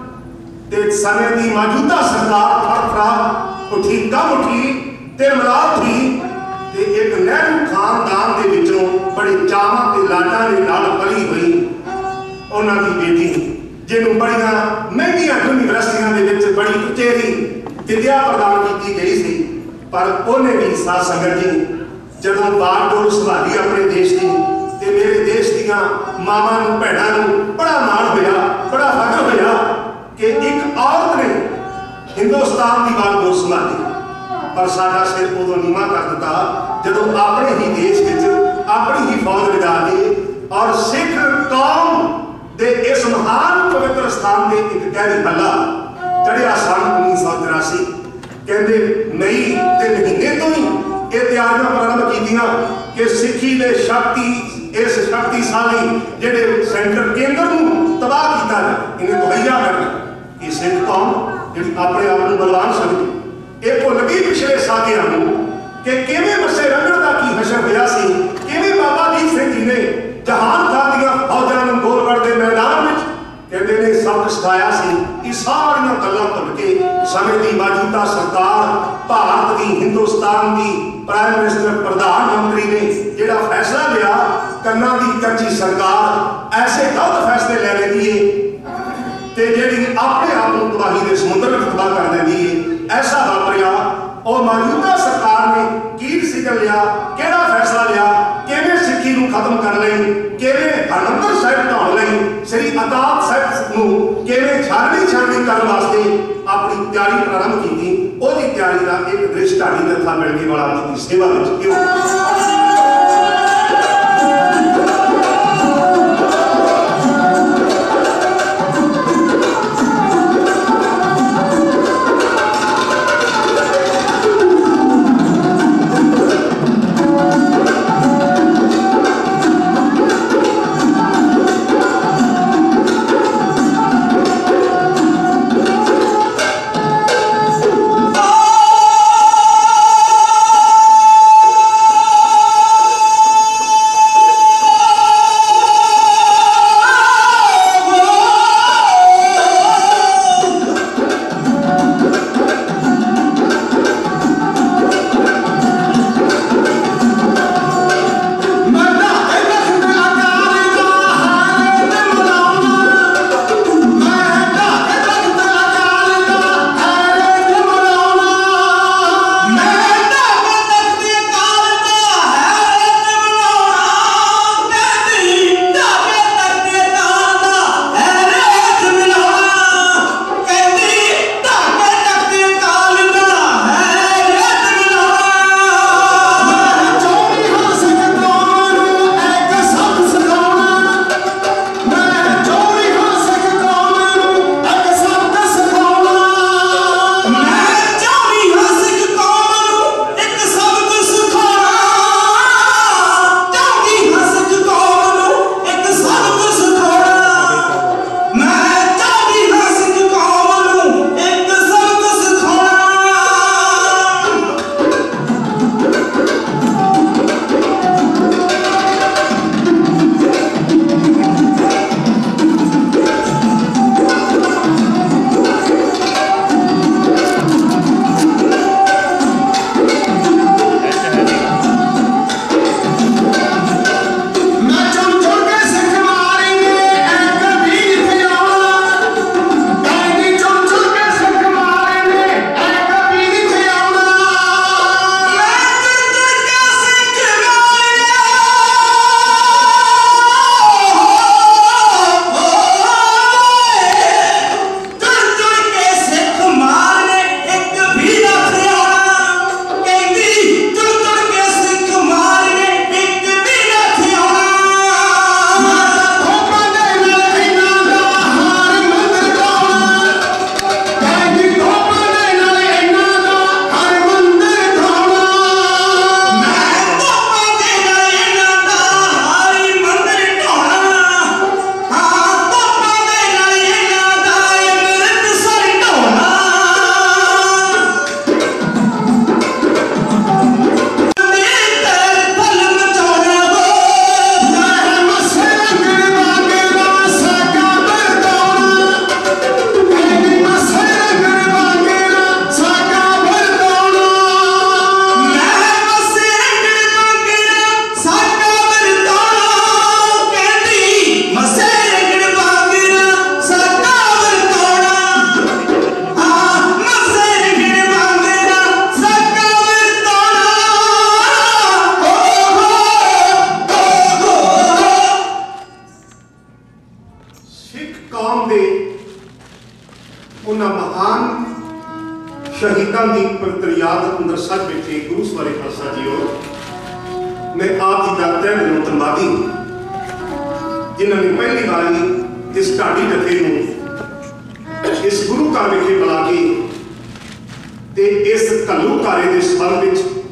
ते समय की मौजूदा सरकार फड़ फड़ा उठी कम उठी ते मलाल थी ते एक नेहरू खानदान के विचों बड़े चावां ते लाडां दे नाल पली हुई उन्हां दी बेटी जिन्होंने बड़ियां महंगियां यूनिवर्सिटियां दे विच बड़ी उचेरी विद्या प्रदान की गई सी पर उन्हें भी साध संगत जी जदों बागडोर संभाली अपने देश की ते मेरे देश दीयां मावां नूं भैणां नूं बड़ा माण होया बड़ा फख्र होया कि एक औरत ने हिंदुस्तान की बागडोर संभाली पर साडा सिर उदों नीवां कर दिता जदों अपने ही देश विच अपनी ही फौज लगा के और सिख कौम दे इस महान पवित्र स्थान के एक गहरी हल्ला चढ़िया सन उन्नीस सौ तिरासी कहते मई के महीने तो ही ये तैयारियां प्रारंभ कीतियां कि सिक्खी दे शक्ति इस शक्तिशाली जिहड़े सेंटर केंद्र नूं तबाह कीता जाए इन्हें मुहैया करना कि सिख कौम जिहड़ी अपने आप नूं बलवान समझदी ये भुल गई पिछले साथियां नूं कि किवें मसे रंगड़ दा की हशर होया सी किवें बाबा दीप सिंह जी ने जहान खान दियां फौजां नूं गोलगढ़ दे मैदान विच कहते ने सबक सिखाया सी कि सारियां गल्लां भुल के समय की मौजूदा सरकार भारत की हिंदुस्तान की प्राइम मिनिस्टर प्रधानमंत्री ने जिहड़ा फैसला लिया कन्ना की कच्ची सरकार ऐसे गलत फैसले ले लेती है ते जिहड़ी अपने आप को तबाही के समुद्र में तबाह कर देती है। ऐसा वापरिया और मौजूदा सरकार ने की डिसीजन लिया, केड़ा फैसला लिया, किवें सिक्खी नूं खत्म कर लई, किवें हरमंदिर साहिब ढाउण लई, श्री अकाल साहिब नूं किवें छाननी छाननी करन वास्ते अपनी तैयारी प्रारंभ की। ओहदी तैयारी का एक दृश्य ढाडी दत्था मिल के वाला की सेवा विच क्यों शहीदां दी पवित्र याद अंदर सच बैठे गुरु सवारे खालसा जीओ, मैं आप जी का तहे दिलों धन्नवादी जिन्होंने पहली बारी इस ढाडी जथे नूं इस गुरु घर विखे बुला के ते इस घल्लूघारे के संबंध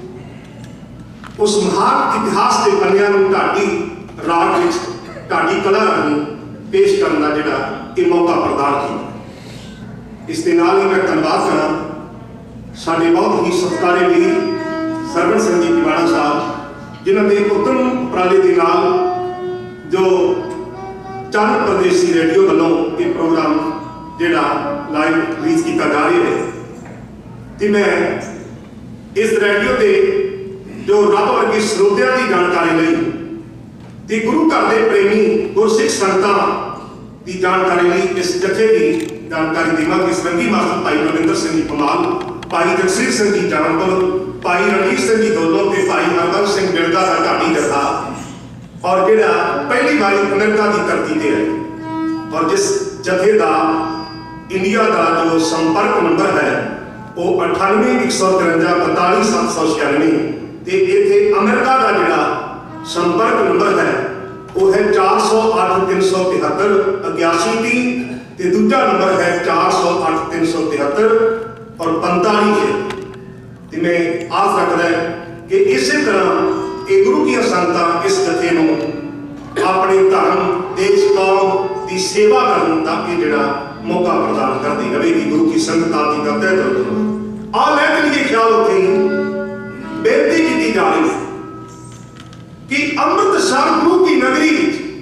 में उस महान इतिहास के पन्नियां नूं ढाडी राग विच ढाडी कला राहीं पेश करने का जिहड़ा ये मौका प्रदान किया। इस दे नाल ही मैं धन्नवाद करा साडे बहुत ही सत्कारे वीर सरवण सिंह जी पिवाड़ा साहब जिन्होंने उत्तम उपराले के नाल जो चंद प्रदेशी रेडियो वालों ये प्रोग्राम ਜਿਹੜਾ ਲਾਈਵ ਰਿਲੀਜ਼ ਕੀਤਾ ਜਾ ਰਿਹਾ ਹੈ ਤੇ मैं इस रेडियो के जो रब वर्गी ਸਰੋਤਿਆਂ की जानकारी ਲਈ ਤੇ गुरु घर के प्रेमी गुरसिख संगतां की जानकारी ਲਈ इस जथे की जानकारी देवां कि सरंगी मास्टर भाई बलविंदर सिंह जी पमाल, भाई जगसीर सिंह जी जानपुर, भाई रणवीर सिंह जी दोलो ते भाई हरबंस सिंह बिरदा का ढाडी जथा और जिहड़ा पहली बारी अमेरिका की धरती ते है और जिस जथे का इंडिया का जो संपर्क नंबर है वो अठानवे एक सौ तिरंजा बताली सत्त सौ छियानवे ते इत्थे अमेरिका का जिहड़ा संपर्क नंबर है वो है चार सौ अठ तीन सौ तिहत्तर इक्यासी तीन ते दूजा नंबर है चार सौ अठ तीन सौ तिहत्तर और पैंताली है। ते मैं आस रखदा है कि इसी तरह ये गुरु की संगतां इस जथे नूं अपने धर्म देश कौम की सेवा करने का ये जिहड़ा मौका प्रदान करती रहेगी। गुरु की संगत की करते तो आ लेकिन ये ख्याल उठे बेनती की जा रही है कि अमृतसर गुरु की नगरी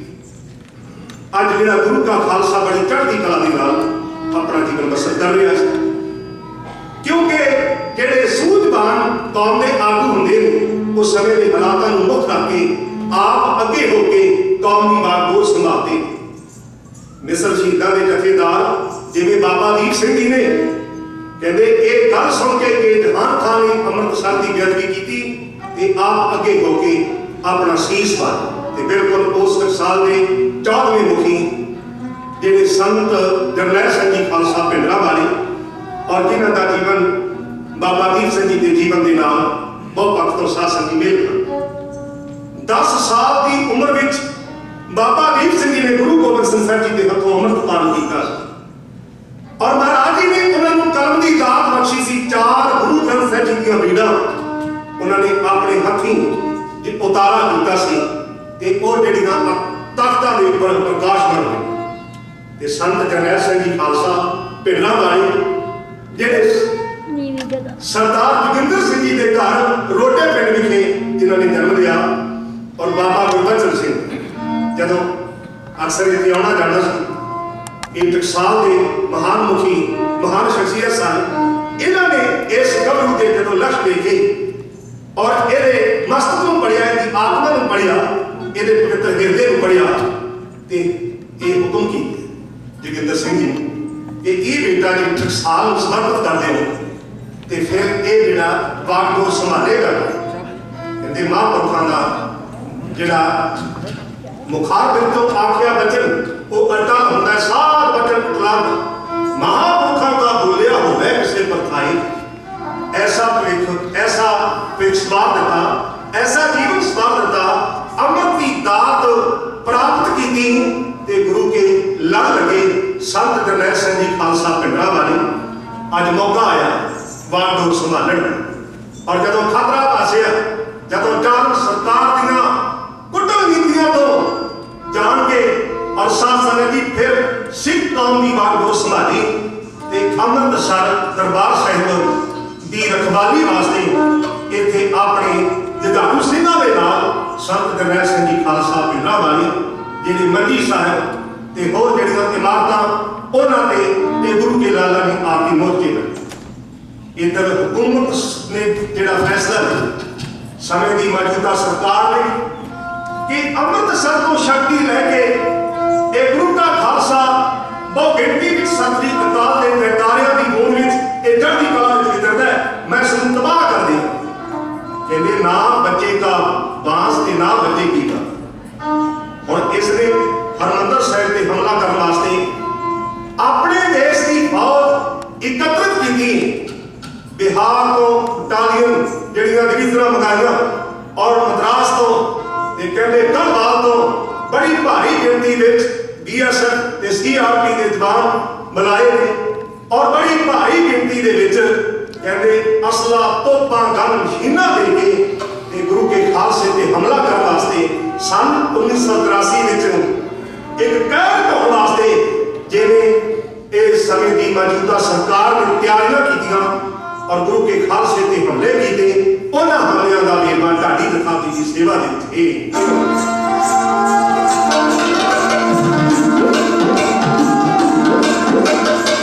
अज जिहड़ा गुरु का खालसा बड़ी चढ़ती कला के नाल अपना जीवन बसर कर रहा है क्योंकि जिहड़े सूझवान कौम के आगू होंदे ने उस समय के हालातों को मुख रख के आप अगे होकर कौम की बागडोर संभालते। मिसर शहीदों के जथेदार जिवें बाबा दीप सिंह जी ने कहते ये गल सुन के कि जहान खान ने अमृतसर की बेअदबी की ते आप अगे होके अपना शीश पाया। बिल्कुल उस साल के चौदहवें मुखी जिहड़े संत जरनैल सिंह जी खालसा भिंडरा वाले और जिन्हों का जीवन बाबा दीप सिंह जी के जीवन के नाल बहुत वक्त तो शासन की मेल कर दस साल की उम्र विच बाबा दीप सिंह जी ने गुरु गोबिंद सिंह साहब जी के हथों अमृतपान किया और महाराज जी ने उन्होंने कलम की दात बख्शी सी। चार गुरु ग्रंथ साहब जी दी बीड़ा उन्होंने अपने हथी उतारा किया सी ते वो जिहड़ियां तख्तां दे उपर प्रकाशमान होए ते संत जरनैल सिंह जी खालसा भिंडरा वाले जिहड़े सरदार जोगिंदर सिंह जी के घर रोटे पिंड विखे जिन्होंने जन्म लिया और बाबा गुरबचन सिंह जदों अक्सर इत्थे आउणा जाना सी एक टकसाल के महान मुखी महान शख्सियत सन इन्होंने इस गबरू के जो लक्ष्य देखे और ये मस्तक को पढ़िया इनकी आत्मा को पढ़िया ये पवित्र हृदय को पढ़िया तो ये हुक्म की जोगिंदर सिंह जी कि ये बेटा जो टकसाल समर्पित करते हो तो फिर ये जोड़ा बागडोर संभालेगा कहते महापुरखों का जोड़ा मुखार बिल तो आख्या वचन वो अटल होता है सात वचन उपलब्ध महापुरखों का बोलिया हो गया किसी पर थाई ऐसा ऐसा स्मार देता ऐसा जीवन स्मार देता अमृत की दात प्राप्त की ते गुरु के लड़ लगे संत जरनैल सिंह जी खालसा भिंडरा वाले अज मौका आया बागडोर संभालने और जदों खतरा पासिया जदों चार सरकार दियां कुटल नीतियों तो जान के और शासन ने फिर सिख कौम की बागडोर संभाली ते अमृतसर दरबार साहिब की रखवाली वास्ते इत्थे अपने जुझारू सिंहां दे नाल संत जरनैल सिंह जी खालसा भिंडरा वाले जिहड़ी मंडी साहिब ते होर जिहड़ियां इमारतां उन्हां ते ते गुरु के लाला ने आपकी मोर्चे लगे। इधर हुकूमत ने जिहड़ा फैसला समय की मौजूदा सरकार ने कि अमृतसर को शक्ति लैके एक गुरु का खालसा बहुत गिनती में सतरी अकाल के जयकारियां की गूंज में चढ़ती कला में विचरता है मैं इसको तबाह कर दिया कहते ना बचेगा बांस के ना बचेगी का और इसने हरमंदर साहिब पे हमला करने वास्ते अपने देश की फौज एकत्रित की बिहार तो बटालियन जड़ियां डिवीजन मंगाइया और मद्रास तो कहते गढ़वाल तो बड़ी भारी गिनती बी एस एफ ते सी आर पी के जवान बुलाए ने और बड़ी भारी गिनती दे विच कहते असला तोपा गन मशीना दे के गुरु के खालसे ते हमला करने वास्ते सन उन्नीस सौ तिरासी विच एक कहर ढाउण वास्ते जिवें इस समय की मौजूदा सरकार ने तैयारियां कीतियां और गुरु के खालसे ते हमले किए उन्हां हमलियां दा वेरवा ढाडी दखाती की सेवा दे विच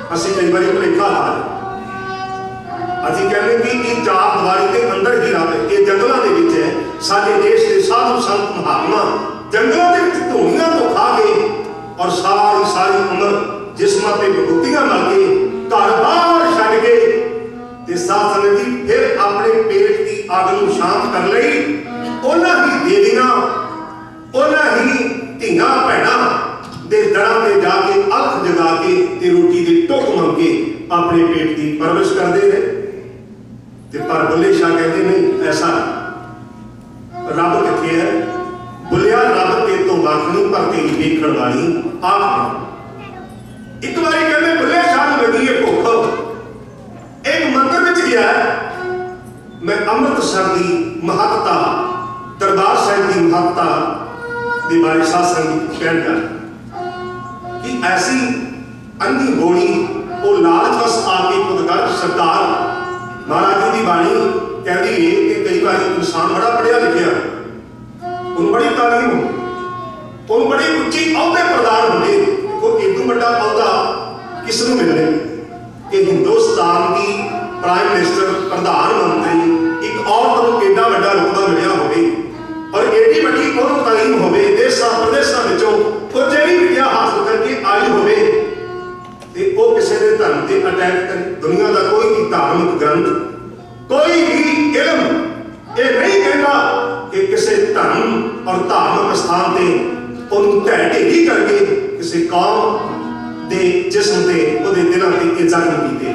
ਅਸੀਂ ਕਈ ਵਾਰੀ ਭੁਲੇਖਾ ਲਾ ਲਏ। ਅਸੀਂ ਕਹਿੰਦੇ ਕਿ ਇਹ ਚਾਰ ਦੀਵਾਰੀ ਦੇ ਅੰਦਰ ਹੀ ਰਵੇ, ਇਹ ਜੰਗਲਾਂ ਦੇ ਵਿੱਚ ਹੈ। ਸਾਡੇ ਦੇਸ਼ ਦੇ ਸਾਧੂ ਸੰਤ ਮਹਾਤਮਾ ਜੰਗਲਾਂ ਦੇ ਵਿੱਚ ਧੂਣੀਆਂ ਤੋਂ ਖਾ ਕੇ ਔਰ ਸਾਰੀ ਸਾਰੀ ਉਮਰ ਜਿਸਮਾਂ ਤੇ ਵਿਭੂਤੀਆਂ ਮਲ ਕੇ ਘਰ ਬਾਹਰ ਛੱਡ ਕੇ ਤੇ ਸਾਧ ਸੰਗਤ ਜੀ ਫਿਰ ਆਪਣੇ ਪੇਟ ਦੀ ਅੱਗ ਨੂੰ ਸ਼ਾਂਤ ਕਰਨ ਲਈ ਉਹਨਾਂ ਹੀ ਦੇਵੀਆਂ, ਉਹਨਾਂ ਹੀ ਧੀਆਂ ਭੈਣਾਂ ਦੇ ਦਰਾਂ ਤੇ ਜਾ ਕੇ ਅੱਖ ਜਗਾ ਕੇ ਤੇ ਰੋਟੀ ਦੀ ਟੁੱਕ ਮੰਗ ਕੇ ਆਪਣੇ ਪੇਟ ਦੀ ਪਰਵਰਿਸ਼ ਕਰਦੇ ਨੇ। ਤੇ ਪਰ ਬੁੱਲੇ ਸ਼ਾਹ ਕਹਿੰਦੇ ਨਹੀਂ, ਐਸਾ ਰੱਬ ਕਿੱਥੇ ਹੈ? ਬੁੱਲਿਆ ਰੱਬ ਤੇ ਤੋਂ ਵੱਖ ਨਹੀਂ, ਪਰ ਤੇਰੀ ਵੇਖਣ ਵਾਲੀ ਆਖ। ਇੱਕ ਵਾਰੀ ਕਹਿੰਦੇ ਬੁੱਲੇ ਸ਼ਾਹ ਨੂੰ ਲੱਗੀ ਹੈ ਭੁੱਖ, ਇੱਕ ਮੰਦਰ ਵਿੱਚ ਗਿਆ। ਮੈਂ ਅੰਮ੍ਰਿਤਸਰ ਦੀ ਮਹੱਤਤਾ, ਦਰਬਾਰ ਸਾਹਿਬ ਦੀ ਮਹੱਤਤਾ ਦੇ ਬਾਰੇ ਸਾਧ ਸੰਗਤ ਕਹਿਣ ਲੱਗਾ कि ऐसी अंधी घोड़ी वो लालच बस आके खुदगर सरकार महाराज जी की बाणी कहती है कि कई बार इंसान बड़ा पढ़िया लिखिया, उन बड़ी तालीम, उन बड़ी उच्ची अहदे प्रदान होंगे, को इदू बड़ा अहदा किसनों मिलने कि हिंदुस्तान की प्राइम मिनिस्टर, प्रधानमंत्री एक औरत को एडा बड़ा रुतबा मिलिया होवे और एडी बड़ी उन्होंने तालीम होवे, देशों प्रदेशों विचों ਉਹ ਜਿਹੜੀ ਵਿਦਿਆ ਹਾਸਲ ਕਰਕੇ ਆਈ ਹੋਵੇ ਤੇ ਉਹ ਕਿਸੇ ਦੇ ਧਰਮ ਤੇ ਅਟੈਕ ਕਰੇ। ਦੁਨੀਆ ਦਾ ਕੋਈ ਵੀ ਧਾਰਮਿਕ ਗ੍ਰੰਥ, ਕੋਈ ਵੀ ਇਲਮ ਇਹ ਨਹੀਂ ਕਹਿੰਦਾ ਕਿ ਕਿਸੇ ਧਰਮ ਔਰ ਧਾਰਮਿਕ ਸਥਾਨ ਤੇ ਉਹਨੂੰ ਢਹਿ ਢੇਰੀ ਕਰਕੇ ਕਿਸੇ ਕੌਮ ਦੇ ਜਿਸਮ ਤੇ ਉਹਦੇ ਦਿਲਾਂ ਤੇ ਇਹ ਜ਼ਖਮ ਕੀਤੇ।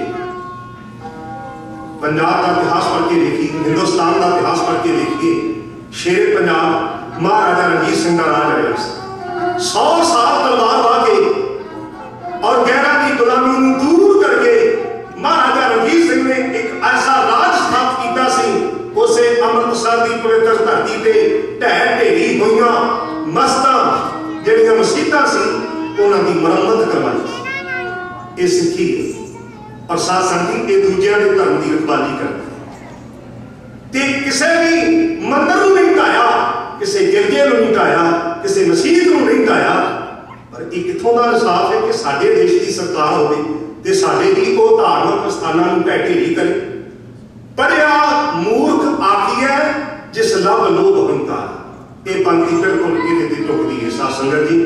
ਪੰਜਾਬ ਦਾ ਇਤਿਹਾਸ ਪੜ੍ਹ ਕੇ ਦੇਖੀ, ਹਿੰਦੁਸਤਾਨ ਦਾ ਇਤਿਹਾਸ ਪੜ੍ਹ ਕੇ ਦੇਖੀਏ। ਸ਼ੇਰ ਪੰਜਾਬ ਮਹਾਰਾਜਾ ਰਣਜੀਤ ਸਿੰਘ ਦਾ ਰਾਜ ਰਿਹਾ ਸੀ। सौ साल तलवार ला के और गैरा की गुलामी को दूर करके महाराजा रणजीत सिंह ने एक ऐसा राज स्थापित किया सी। उसे अमृतसर की पवित्र धरती पे ढह ढेरी हुई मस्तां जिहड़ियां मसीतां सी उन्हां दी मुरम्मत करवाई। ये सिੱਖੀ और साध संगत ये दूजियां दे धर्म की रखवाली करते ते किसी भी मंदिर को नहीं ढाया, किसी गिरजे को नहीं ढाया, किसी मसीत को नहीं ढाया। पर एक इत्थों का इंसाफ है कि साडे देश की सरकार होवे ते साडे भी वो धार्मिक स्थानां नूं ढह ढेरी करे। पढ़िया मूर्ख आखिए जिस लभ लोभ हंकार, ये पंक्ति बिल्कुल इहदे ते टुकदी है साध संगत जी।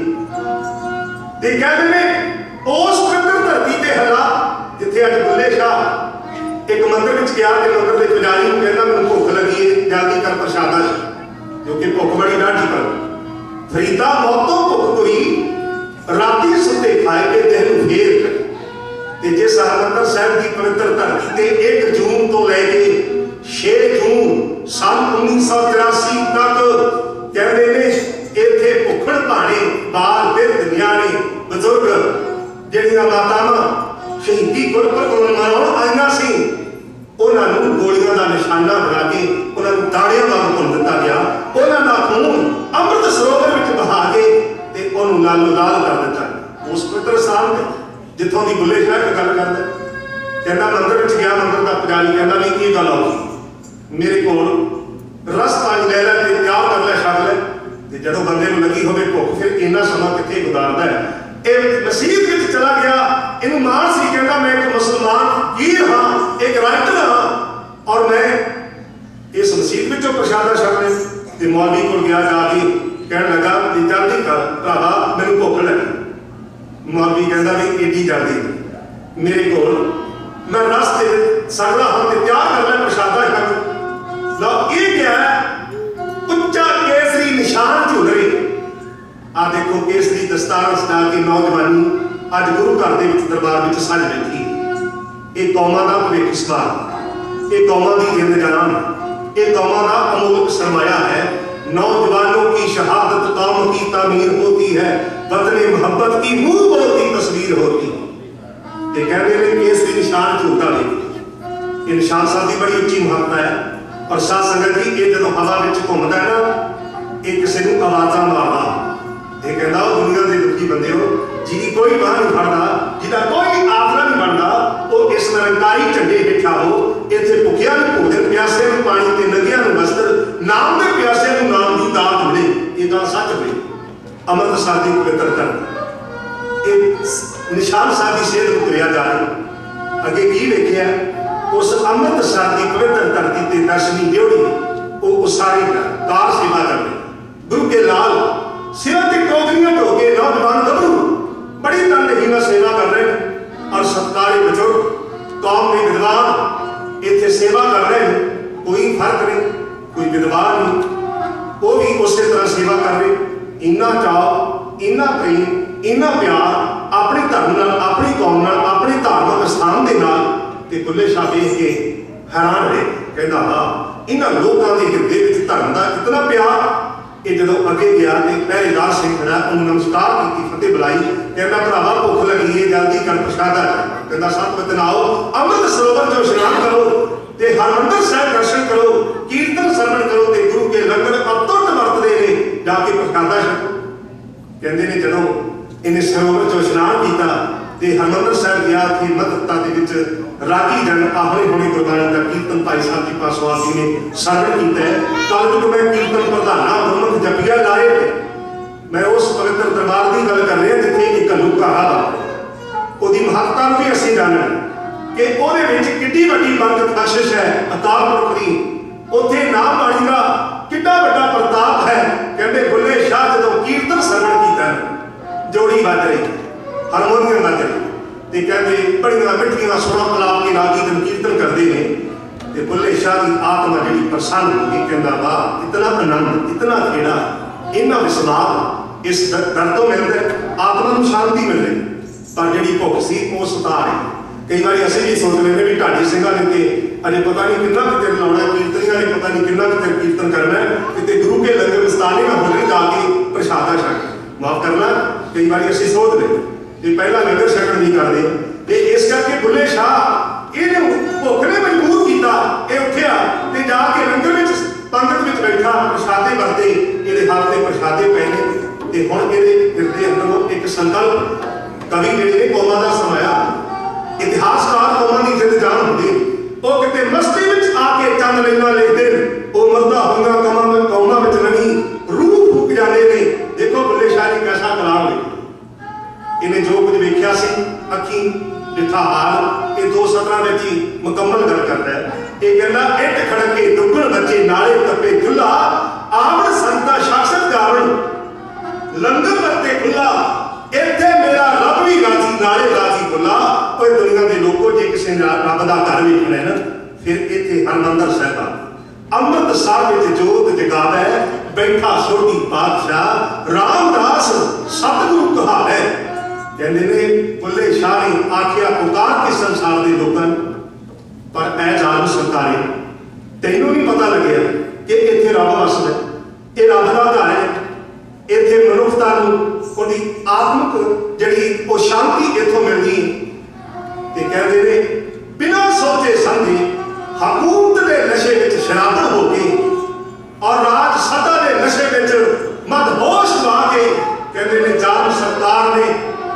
ते कहते ने उस पवित्र धरती ते हला जिथे अज बुल्ले शाह एक मंदिर विच गया ते मंदिर दे पुजारी नूं कहंदा मैनूं भुख लगी है, जल्दी कर प्रशादा, क्योंकि भुख बड़ी डाढ़ी कर। फरीदा मौतों भुख कोई राती सुते खाए के दिन फेर कर। ते जिस हरमंदर साहिब की पवित्र धरती ते एक जून तो लेके छे जून सन उन्नीस सौ तिरासी तक कहते ने इत्थे भुखड़ भाणे बाल बिरध न्याणे बजुर्ग जिहड़ियां मातावां शहीदी गुरपुरब मनाउण आईयां सी उन्हां नूं गोलियां दा निशाना बना के उन्हां नूं दाड़ियां वांग भुन दित्ता गया। उन्हां दा खून अमृत सरोवर विच बहा के ते उहनूं लालो लाल कर दित्ता। उस पवित्र स्थान ते जिथों की बुल्ले शाह एक गल करदा कहंदा मंदिर विच गया, मंदिर दा पुजारी कहंदा भी की गल आओ मेरे कोल रस पानी ले लै ते त्याग कर लै छक लै। ते जदों बंदे नूं लगी होवे भुख फिर इन्ना समा कित्थे गुजारदा है। ਇਹ ਮਸੀਤ ਵਿੱਚ ਚਲਾ ਗਿਆ, ਇਹਨੂੰ ਮਾਣ ਸੀ, ਕਹਿੰਦਾ ਮੈਂ ਇੱਕ ਮੁਸਲਮਾਨ ਫਕੀਰ ਹਾਂ, ਇੱਕ ਰਾਈਟਰ ਹਾਂ ਔਰ ਮੈਂ ਇਸ ਮਸੀਤ ਵਿੱਚੋਂ ਪ੍ਰਸ਼ਾਦਾ ਛਕ ਲਿਆ। ਤੇ ਮੌਲਵੀ ਕੋਲ ਗਿਆ, ਜਾ ਕੇ ਕਹਿਣ ਲੱਗਾ ਵੀ ਜਲਦੀ ਕਰ ਭਰਾਵਾ ਮੈਨੂੰ ਭੁੱਖ ਲੱਗੀ। ਮੌਲਵੀ ਕਹਿੰਦਾ ਵੀ ਏਡੀ ਜਲਦੀ ਮੇਰੇ ਕੋਲ ਮੈਂ ਰਸਤੇ ਸਕਦਾ ਹਾਂ ਤੇ ਤਿਆਰ ਕਰ ਲੈ ਪ੍ਰਸ਼ਾਦਾ ਛਕ। ਲਓ ਇਹ ਕਿਹਾ ਉੱਚਾ ਕੇਸਰੀ ਨਿਸ਼ਾਨ ਝੁਲ ਰਹੇ। आ देखो केसरी दस्तार सजा के नौजवानी अज गुरु घर के दरबार में सज बैठी। ये कौमां का भविख सवाल, ये कौमां की जिंद जान, ये कौमां का अमूलक सरमाया है। नौजवानों की शहादत कौम की तामीर होती है, वतने मोहब्बत की मुंह बोलती तस्वीर होती है। ते कहते हैं केसरी निशान झूठा नहीं, ये निशान साहब की बड़ी उच्ची महत्ता है। और साध संगत जी ये जो हवा में घूमता है ना, ये किसी को आवाजा मारदा ये कहता वो दुनिया के दुखी बंदे हो जिसकी कोई बाह नहीं फड़ता, जिसका कोई आसरा नहीं बनता, वो इस निरंकारी झंडे हेठा हो। इतने भुखिया को भोजन, प्यासे को पानी ते नदियां को वस्त्र, नाम के प्यासे को नाम की दात मिले। ये गल सच हुई अमृतसर की पवित्र धरती। निशान साहब की सेहत तुरिया जा रही, अगे की वेख्या उस अमृतसर की पवित्र धरती ते दसवीं ड्योढ़ी वो उसारी कार सेवा कर रहे, गुरु के लाल सिर की टोकरियां ढो के नौजवान गभरू बड़ी तनदेही सेवा कर रहे हैं और सत्कारी बुजुर्ग कौम के विद्वान इतने सेवा कर रहे हैं। कोई फर्क नहीं, कोई विद्वान नहीं, वो भी उस तरह सेवा कर रहे। इन्ना चाव, इन्ना प्रेम, इन्ना प्यार अपने धर्म नाल, अपनी कौम नाल, अपने धार्मिक स्थान के नाल ते बुल्ले शाह देख के हैरान रहे। कहता हाँ इन्होंने लोगों के हृदय में धर्म का इतना प्यार। ये जो अगे गया तो पहरेदार सिंह खड़ा उन्होंने नमस्कार की, फतेह बुलाई, कहना भरावा भुख लगी है जल्दी कर प्रसादा। कहता सत बचन आओ अमृत सरोवर जो स्नान करो ते हरमंदिर साहिब दर्शन करो, कीर्तन श्रवण करो ते गुरु के लंगर अतुट वरतते ने जाके प्रसादा छको। कहते ने जो इन्हें सरोवर जो स्नान किया ते हरमंदिर साहिब गया थे मददता के विच रागी जन अपने होने गुरबाणी का कीर्तन भाई साहब जी पासवान जी ने श्रवण किया है। कल जो मैं कीर्तन प्रधाना गुरमुख जपिया लाए मैं उस पवित्र दरबार की गल कर रहा जिथे एक लुका उसकी महत्ता भी असीं जानना कि ਉਹਦੇ ਵਿੱਚ किड्डी वड्डी बरकत बख्शिश है अकाल पुरख की। उत्थे नाम बाणी का किड्डा वड्डा प्रताप है। कहते बुल्ले शाह जो कीर्तन श्रवण किया जोड़ी बज रही, हारमोनियम बज रही ते कहते बड़िया मिठिया सुरां कलाप के रागी जन कीर्तन करते हैं ते बुल्ले शाह की आत्मा जी प्रसन्न हो गई। कहता वाह इतना आनंद, इतना खेड़ा, इन्ना विस्माद इस दर तो मिलता है, आत्मा को शांति मिल रही। पर जी भुख सी वो सता रही। कई बार असं भी सोच लेंगे भी ढाडी सिंह ने कि अजे पता नहीं कितना कितने लाना, कीर्तनिया ने पता नहीं कितना कितने कीर्तन करना है, कितने गुरु के लंगर विस्तार में होने जाके प्रसादा छक माफ करना। कई बार असं सोच लें कि पहला लंगर छकन नहीं करते, इस करके बुल्ले शाह ये भुख ने मजबूर किया, ये उठिया ते जाके लंगर में पंगत में बैठा, प्रसादे वरते, ये हाथ में प्रसादे पे ने हुण ये हृदय अंदरों एक संकल्प कवि जिहड़े कौमां दा समाया इतिहासकार कौमां दी जिंद जान होंदे वो किते मस्ती विच आके चंद लाइनां लिखदे ओ मरदा होंदा कौमां में कौमां विच नहीं रूह फूक जाते ने। देखो बुल्ले शाह जी कैसा कलाम लिखा, इन्हें जो कुछ वेख्या सी अखी डिठा हाल ये दो सतरां विच ही मुकम्मल गल करदा है। ये कहना इट खड़के डुब्बण बच्चे नाले तपे खुला आवण संता शासक गावण लंगर वरते खुला इत्थे मेरा रब भी राजी नाले राजी बुला। कोई दुनिया के लोगों जे किसी ने रब का घर वेखना है ना फिर इत्थे हरमंदिर साहिब अमृतसर विच जोत जगावे बैठा सोढ़ी पातशाह रामदास सतगुरु कहावे। कहते ने बुल्ले शाह ने आखिया पुकार के संसार के लोगों पर ऐ जान सरकारे तेनों नहीं पता लगे कि इत्थे रब वसदा, ये रब का घर है, इत्थे मनुखता उहदी आत्मिक जिहड़ी वो शांति इत्थों मिलदी ते कहते ने बिना सोचे समझे हकूमत के नशे में शराबन हो गए और राज सत्ता के नशे में मदहोश ला के कहते ने जान सरकार ने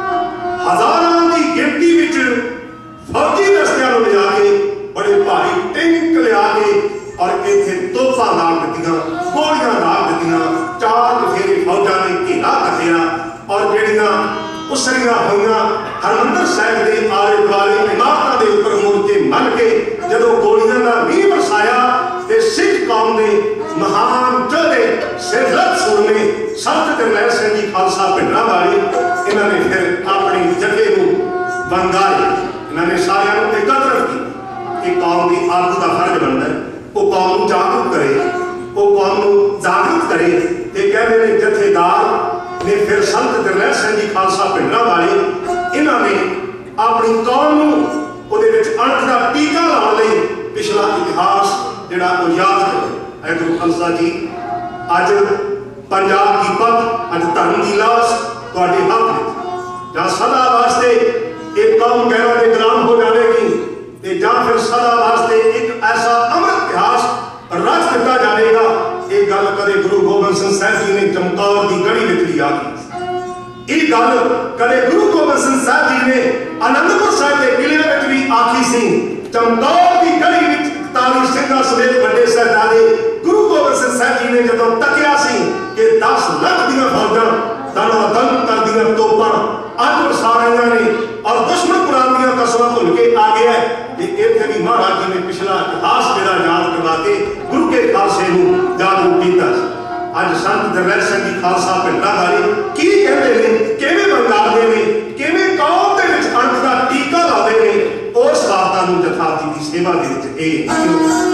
हजारों की गिनती में फौजी दस्तियां ले जाके बड़े भारी टैंक लिया के और इत्थे तोहफा दाग दित्तियां, गोलियां दाग दित्तियां, चार फेरे फौजा ने घेरा कटिया और जड़ियां उसरियां हुई हरमंदिर साहिब के आले दुआले इमारतों के उपर मोर्चे मल के जो गोलियां का मीह बरसाया तो सिख कौम के महान योधे सिरलत सूरमे संत जरनैल सिंह जी खालसा भिंडरां वाले इन्होंने फिर अपने जथे को वंगारे, इन्होंने सारियां एकत्र की कौम की आगू का फर्ज बनता है वो कौम को जागरूक करे, वो कौम को जागृत करे। कहते हैं जथेदार ने फिर संत जरनैल सिंह जी खालसा भिंडरां वाले इन्होंने अपनी कौम को अंत का टीका लाने लई पिछला इतिहास जिहड़ा वो याद करे। गुरु खालसा जी अज पंजाब की पत अज धर्म की लाश तुहाडे हक में जां सदा वास्ते एक कौम गैरों के गुलाम हो जाएगी ते जां फिर सदा वास्ते एक ऐसा अमृत इतिहास रच दिता जाएगा। ये गल कदे गुरु गोबिंद सिंह साहिब जी ने चमकौर की गढ़ी में भी आखी, ये गल कदे गुरु गोबिंद सिंह साहिब जी ने आनंदपुर साहिब के किले में भी आखी सी। चमकौर की गढ़ी में इकतालीस सिंघां समेत बड़े साहिबजादे गुरु गोबिंद सिंह साहिब जी ने जदों तकिया सी कि दस लख दी फौजां तनो दम कर दी तोपां अज वसा रही ने और दुश्मन कुरान दी कसमां भुल के आ गया है। इतने भी महाराज जी ने पिछला इतिहास मेरा याद करवा के गुरु के खालसे नूं जागरूक किया। अज संत दरवैल सिंह जी खालसा भिंडा बारे की कहते हैं, किवें बंगालते हैं, किवें कौम दे विच अंत का टीका लाते हैं, उस बात नूं जथार्थ की सेवा दे विच इह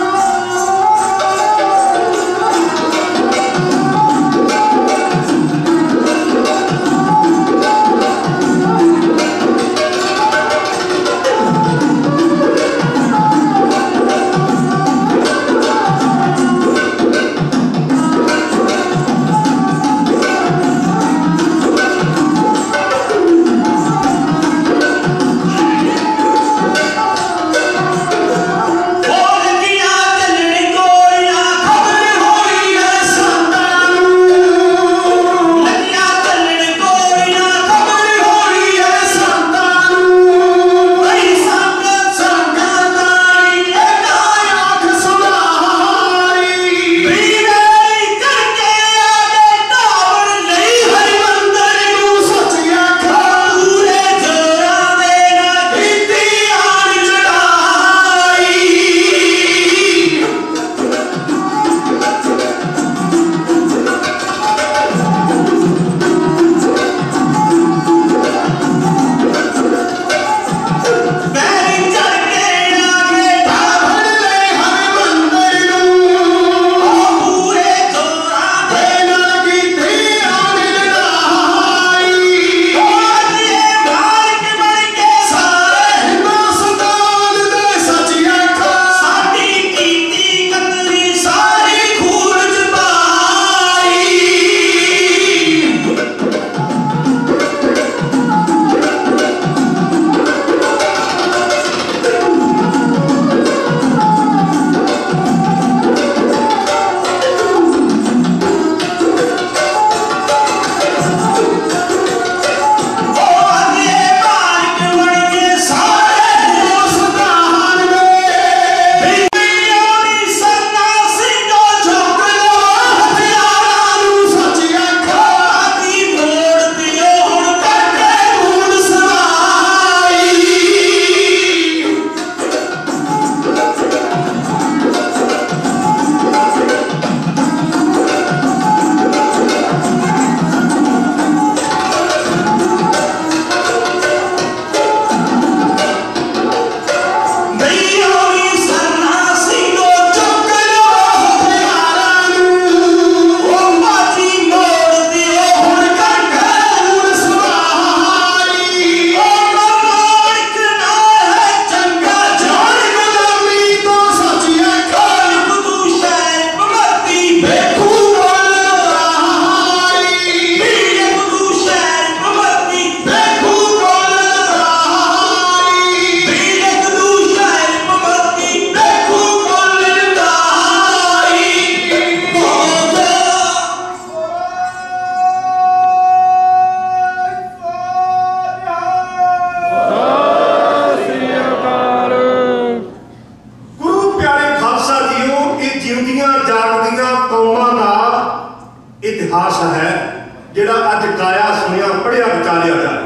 इतिहास है जिहड़ा अज गाया सुनिया पढ़िया विचारिया जाए,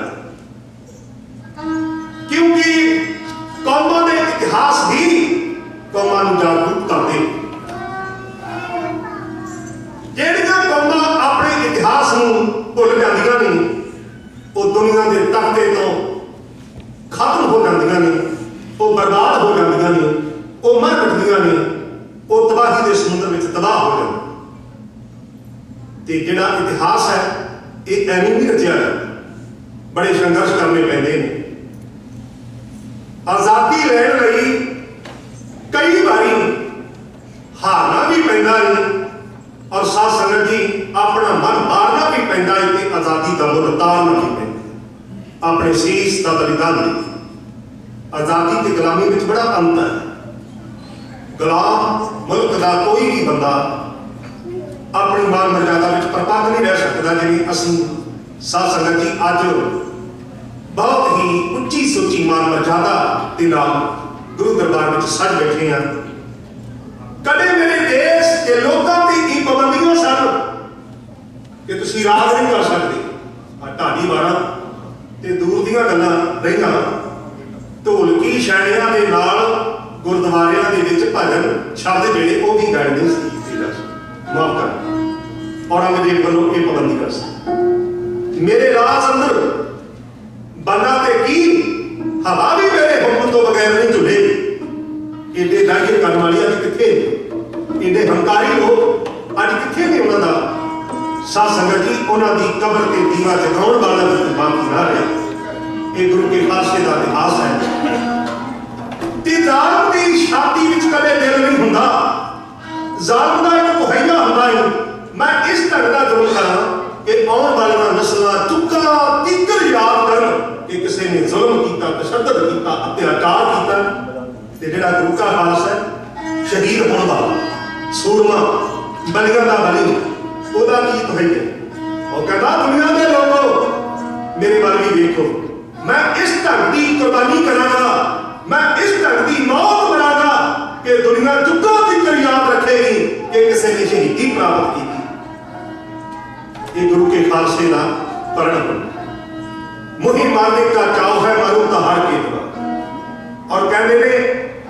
क्योंकि कौमां दे इतिहास ही कौमां नूं जागरूक करते। जिहड़ियां कौमां अपने इतिहास नूं भुल जांदियां ने वो दुनिया के तख्ते तो खत्म हो जांदियां ने, वो बर्बाद हो जांदियां ने, वो मर मिटदियां ने, वो तबाही के समुद्र में तबाह हो जाते। जिहड़ा इतिहास है ये एवं नहीं रचिया जाता, बड़े संघर्ष करने पैंदे ने। आज़ादी लैण लई कई बारी हारना भी पैंदा है और साथ संगत जी अपना मन मारना भी पैंदा है कि आज़ादी का मुल तारना भी पैंदा, अपने शीश का बलिदान दे। आज़ादी की गुलामी में बड़ा अंतर है। गुलाम मुल्क का कोई भी बंदा अपनी मान मर्यादा में परपक नहीं रह सकता। जी असी साध संगत जी अज बहुत ही उच्ची सुची मान मर्यादा के नाल गुरु दरबार में सज बैठे हैं। कदे मेरे देश के लोगों की ई पाबंदियां सन कि तुसीं राज नहीं कर सकते, ढाडी वारा ते दूर दियां गल्लां रहियां। ढोलकी छाणियां दे नाल गुरुद्वारियां दे विच भजन शब्द जिहड़े वो भी गाइडे सी। माफ कर औरंगजेब वालों ये पाबंदी कर सी। मेरे राज अंदर बना ते की हवा भी मेरे हुक्म तो बगैर नहीं चुले। एडे दाइए करने वाली अज किथे, एडे हंकारी लोग अज किथे ने उन्हों का साध संगत जी उन्हों की कबर से दीवा जगाने वाला बाकी ना रहा। ये गुरु के खालसे का इतिहास है। जालिम की छाती विच कदे दिल नहीं हुंदा, जालिम का एक मुहैया हुंदा है। मैं इस ढंग का जुल्म करा कि आने वाली नस्लां तुक्का तिक्कर याद करन कि किसी ने जुल्म किया, तशद्दद किया, अत्याचार किया। ते जिहड़ा गुरु का खालसा है शहीद होने वाला सूरमा बलियां का बली ਉਹਦਾ ਕੀ ਤਹਈਆ। ਉਹ ਕਹਿੰਦਾ ਦੁਨੀਆ ਦੇ ਲੋਕੋ ਮੇਰੇ ਵੱਲ ਵੀ ਵੇਖੋ, मैं इस ढंग की कुर्बानी करांगा, मैं इस ढंग की मौत मरांगा कि दुनिया जुगों तक याद रखेगी कि किसी ने शहीदी प्राप्त की। ये गुरु के खालसे का परिणाम। मुझे मारने का चाव है, मारूं तो हार के दूंगा। और कहने ने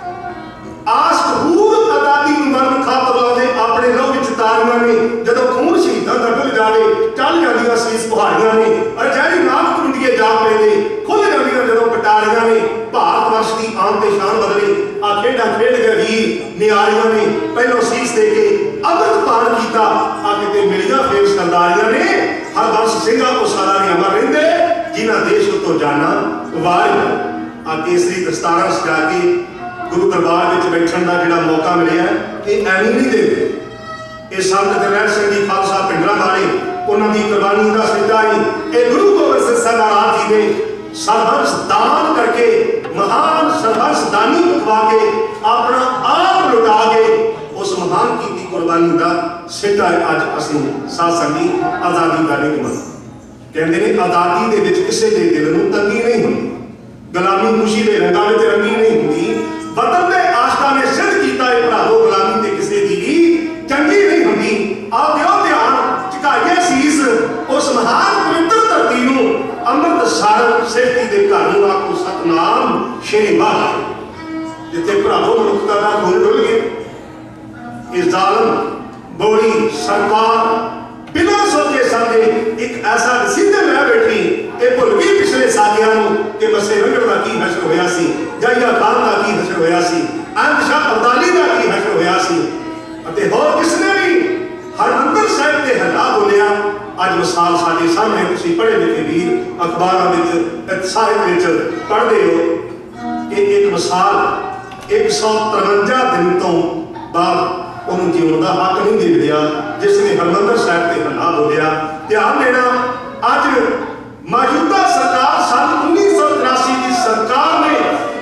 आस खूर आजादी मरण खातर लाते अपने लहू विच तारियां ने। जदों खून शहीदां दा डुल जावे चल जांदियां सीस पहाड़ियां ने। और जैरी नाक कुंडिए जा पैंदे खुल जांदियां जदों पटारियां ने। भारत वर्ष की आन ते शान बदले आ खेडां खेड गए वीर नियारियां ने। पहलों सीस दे के अमृत पान कीता, आ किते मिलियां फेर सरदारियां ने। हरबंस सिंघां को सारा ने अमर रहिंदे जिन्हां देश उतों जाना वार। आ केसरी दस्तारां सजा के गुरु दरबार में बैठने का जो मौका मिले ये एवं नहीं देते। ये संत जरनैल सिंह जी खालसा पिंडरा वाले उन्होंने कुर्बानी का सिद्धा ही ये गुरु गोबिंद सिंह साहब महाराज जी ने सरबंस दान करके महान सरबंस दानी मुकवा के अपना आप लुटा के उस महान की कुर्बानी का सिद्धा अज असीं साध संगी आज़ादी का निगम कहते हैं। आज़ादी के विच किसी के दिल में तंगी नहीं होती, गुलामी खुशी के रंगों में रंगी नहीं होती। वतन के आशका ने सिद्ध किया है भरावो गुलामी ते किसी की भी चंगी नहीं होती। आओ दिओ ध्यान झुकाइए शीस उस महान पवित्र धरती नूं अमृतसर सिरती दे घर नूं आखो सतनाम श्री वाहिगुरू। जिथे भरावो मनुखता का खून डुल गया। इस जालम बोली सरकार बिना सोचे समझे एक ऐसा डिसीजन लै बैठी कि भुल गई पिछले साथियों कि बसे रंगड़ का की हशर होया सी, जाइया खान का की हशर होया सी, अहमद शाह अब्दाली का की हशर होया सी। अते होर किसने भी हरमंदिर साहिब ते हल्ला बोलिया। अज मिसाल साडे सामने तुसीं पढ़े लिखे वीर अखबारां विच साहिब विच पढ़दे हो कि एक मिसाल एक सौ तिरवंजा दिन तो बाद उन्होंने जीवन का हक नहीं दे दिया जिसने हरमंदिर साहिब से हल्ला बोलिया। ध्यान देना अज मौजूदा सरकार सन उन्नीस सौ तिरासी की सरकार ने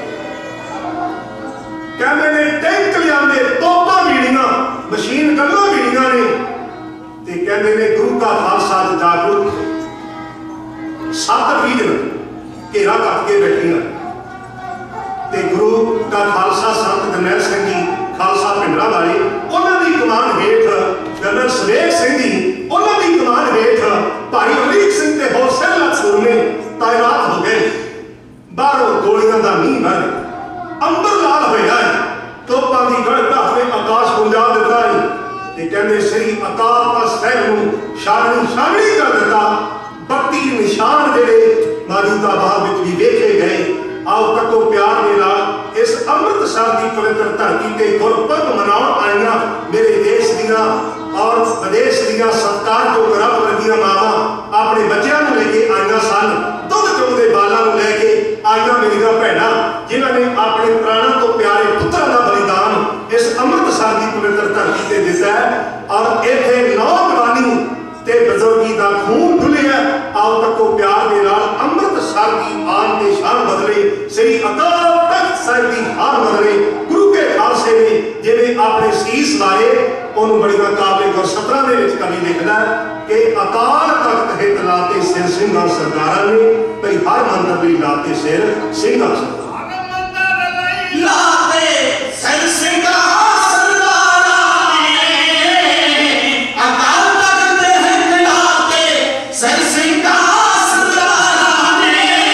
कहते ने टैंक लिया तोपा बीड़ियां मशीन गन्ना बीड़ियां ने ते कहते ने गुरु का खालसा जागरूक सत बीज घेरा कट के बैठिया ते गुरु का खालसा संत जरनैल सिंह जी खालसा पिंडरा वाले उन्होंने कमान हेठ जनरल सवेग सिंह जी उन्होंने कमान हेठ भाई अमरीक सिंह के होर सिर सूरमे तैनात हो गए। बाहरों गोलियों का मीह भर अंबर लाल होया है, तोपां दी गड़गड़ाहट ने आकाश गुंजा दिता है। ते कहंदे श्री अकाल तख्त साहिब नूं शागणी शागणी कर दिता। बत्ती निशान जिहड़े मौजूदा बाग विच भी वेखे गए। आओ तको प्यार के नाल इस अमृतसर की पवित्र धरती के गुरपुरब मनाउण आईयां मेरे देश दियां और विदेश दियां सत्कार जो रब वर्गियां मावां अपने बच्चों को लेके आईयां सन। दुध चोंदे बालां नूं लेके आईयां मेरियां भैणां जिन्हां ने अपने प्राणां तो प्यारे पुत्रां दा बलिदान इस अमृतसर की पवित्र धरती ते दिता है। और इत्थे नौजवानी ते बुजुर्गी दा खून डुलिया। आओ तको प्यार के नाल अमृतसर की आन ते शान बदले, श्री अकाल तख्त साहिब की हार बदले। गुरु के खालसे ने जिवें अपने शीस लाए उन्होंने बड़ियां काबिल गुर सतरां दे विच कवि लिखदा कि अकाल तख्त हित लाते सिर सिंघां सरदारां ने भई हर मंदिर लई लाते सिर सिंघां सरदारां लाते सिर सिंघां सरदारां ने अकाल तख्त हित लाते सिर सिंघां सरदारां ने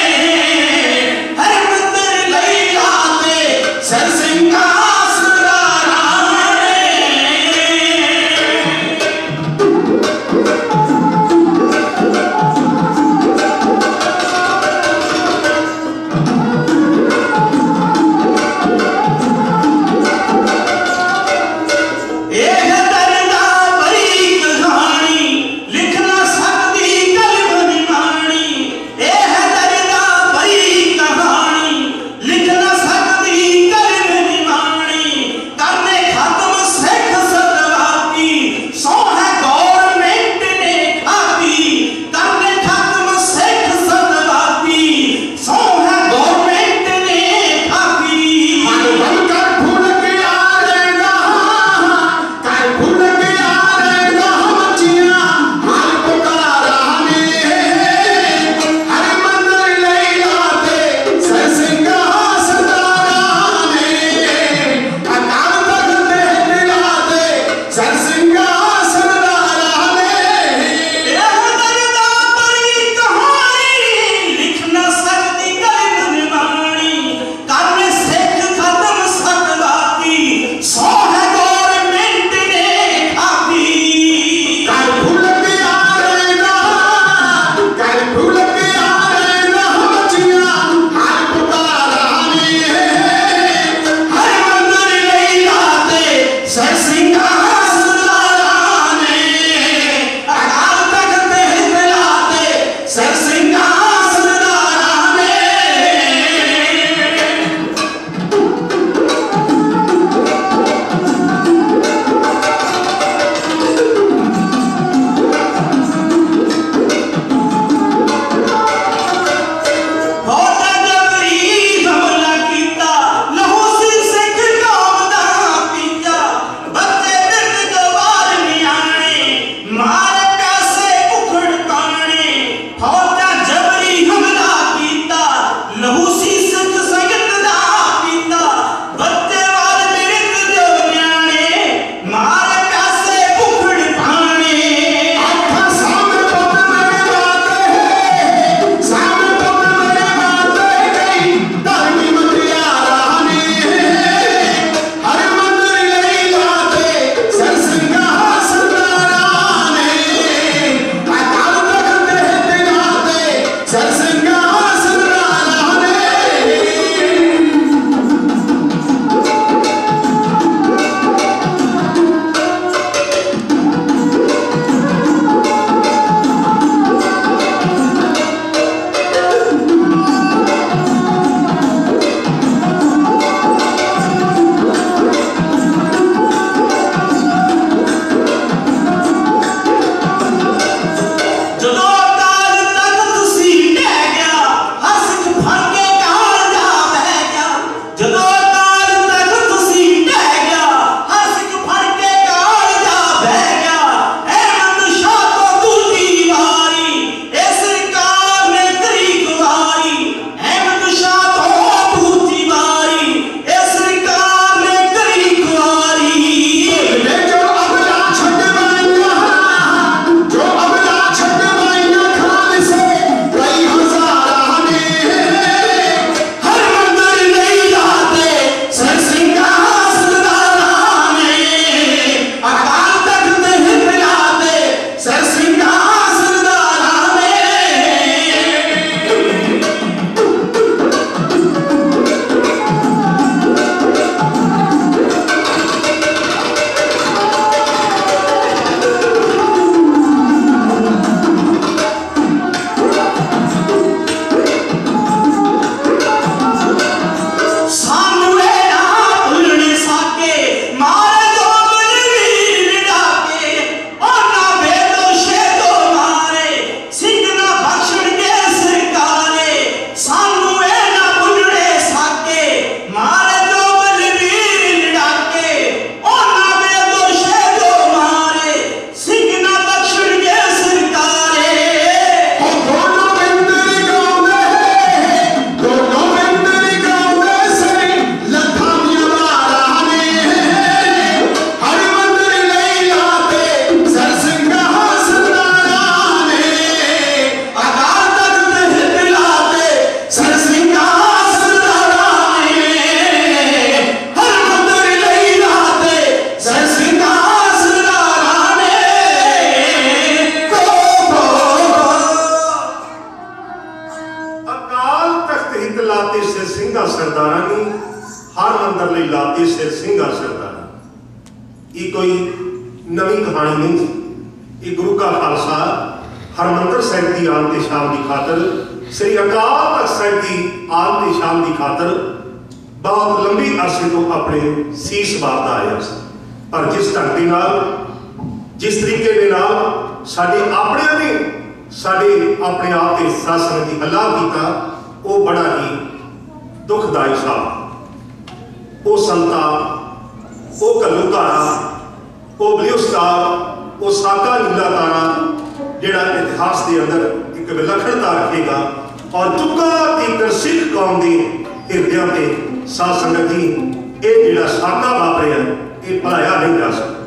सरदारा ने हर मंदिर लिए लाते सिर सिंघा सरदारा। ये कोई नवी कहानी नहीं, ये गुरु का खालसा हरमंदिर साहिब की आन ते शाम की खातर, श्री अकाल तख्त साहिब की आन ते शाम की खातर बहुत लंबी अरसे तो अपने सीस वारदा आया। पर जिस ढंग के नाल, जिस तरीके के नाल साडे अपने ने साडे अपने आप के शासन की हला किया, वो बड़ा ही दुखदाई साहब। वो संता, वो घल्लूघारा, वो बलिउस्तार, वो साका नीला तारा जिहड़ा इतिहास के अंदर एक विलक्षणता रखेगा और चुका तीकर सिख कौम के हिरदियां ते साध संगत जी ये जिहड़ा साका वापरिया ये भुलाया नहीं जा सकता।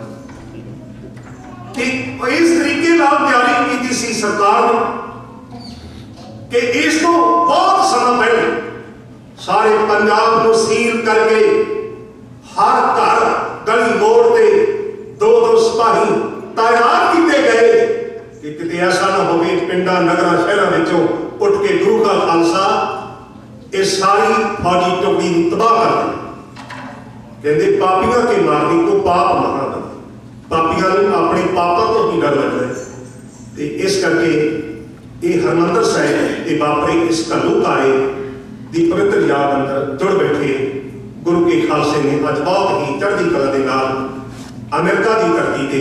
इस तरीके नाल तैयारी की सी सरकार ने कि इस तो बहुत समय पहले सारे पंजाब को सील करके हर घर गली मोड़ से दो दो सिपाही तैनात किए गए कि कितने ऐसा ना हो पिंडा नगर शहरों उठ के गुरु का खालसा ये सारी फौजी टुकड़ी तबाह कर दी। कहते पापियों के मारने को पाप महा बने, पापियों अपने पापों तो ही डर लगता है। इस करके ये हरमंदिर साहिब ये वापरे इस घल्लूघारे की पवित्र याद अंदर जुड़ बैठे गुरु के खालसे ने अज बहुत ही चढ़ती कला के नाल अमेरिका की धरती से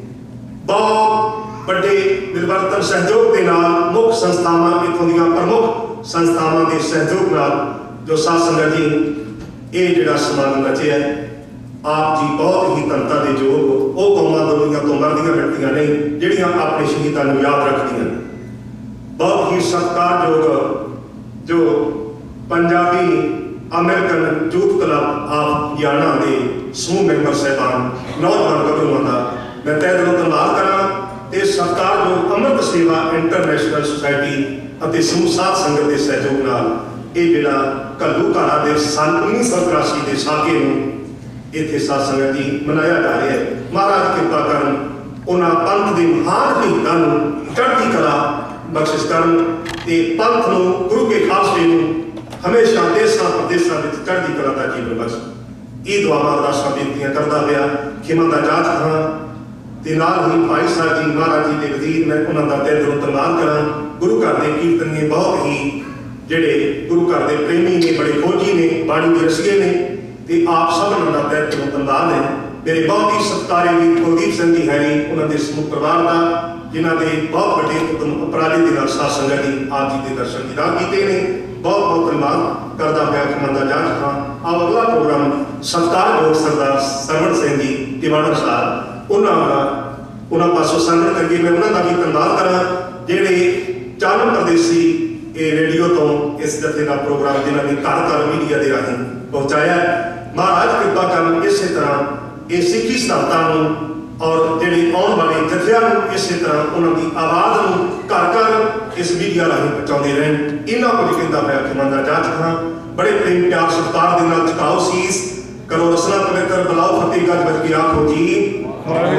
बहुत बड़े मिलवर्तन सहयोग के नाल मुख्य संस्थावां इत्थों दी प्रमुख संस्थावां के सहयोग नाल जो साध संगत जी ये जिहड़ा समागम रचिया है, आप जी बहुत ही धनता के योग वो कौमां दुनिया तो मरदियां मिटदियां नहीं जिहड़ियां अपने शहीदां नूं याद रखदियां। बहुत ही सत्कारयोग जो Punjabi American youth club of Haryana के समूह मैंबर साहबान नौजवान गभरूआं का मैं तहे दिलों धन्नवाद करा। ते सत्कारयोग अमृत सेवा इंटरनेशनल सोसाइटी और समूह साध संगत के सहयोग नाल ये जिहड़ा घल्लूघारा दे सन उन्नीस सौ तिरासी के साके नूं इत्थे साध संगत जी मनाया जा रहा है। महाराज कृपा करन उन्हां पंथ के महान शहीदां नूं चढ़ती कला बख्शिश करन ते पंथ नूं गुरु के खालसे नूं हमेशा देशां प्रदेशां विच चढ़ती कला का जीवन बख्श। ये दुआवां अरदासां बेनतियां करदा होया खिमा दा जाच खां ते नाल ही भाई साहब जी महाराज जी के वजीर मैं उन्होंने तहे दिलों धन्नवाद करा। गुरु घर के कीर्तनीय बहुत ही जेडे गुरु घर के प्रेमी ने बड़े खोजी ने बाणी के रसीए ने ते आप सब उन्होंने तहे दिलों धन्नवाद है। मेरे बहुत ही सत्कारे वीर कुलदीप सिंह जी हैरी उन्होंने समूह परिवार का जिन्हों के बहुत बड़े उपराले के साध संगत जी आप जी के दर्शन दीदार किए हैं। बहुत बहुत धन्यवाद करता हुआ खमंदा जांच खां। अब अगला प्रोग्राम सत्कारयोग सरदार सरवण सिंह जी टिवाणा साहब उन्होंने उन्होंने पासों संगत करके मैं उन्होंने भी धन्यवाद करा जेडे चालू प्रदेशी ये रेडियो तो इस जथे का प्रोग्राम जिन्होंने घर घर मीडिया के राही पहुँचाया। महाराज कृपा कर इस तरह ये सिक्खी सिद्धांतों और जेडे आने वाले जथिया इस तरह उन्होंने आवाज़ को घर घर इस मीडिया राही पहुँचाते रहें। इन्हों कुछ कहता मैं खिमांदा जाच खां बड़े प्रेम प्यार सत्कार के नाल झुकाओ सीस करो रसना पवित्र बुलाओ फतेह गज बज के आखो जी।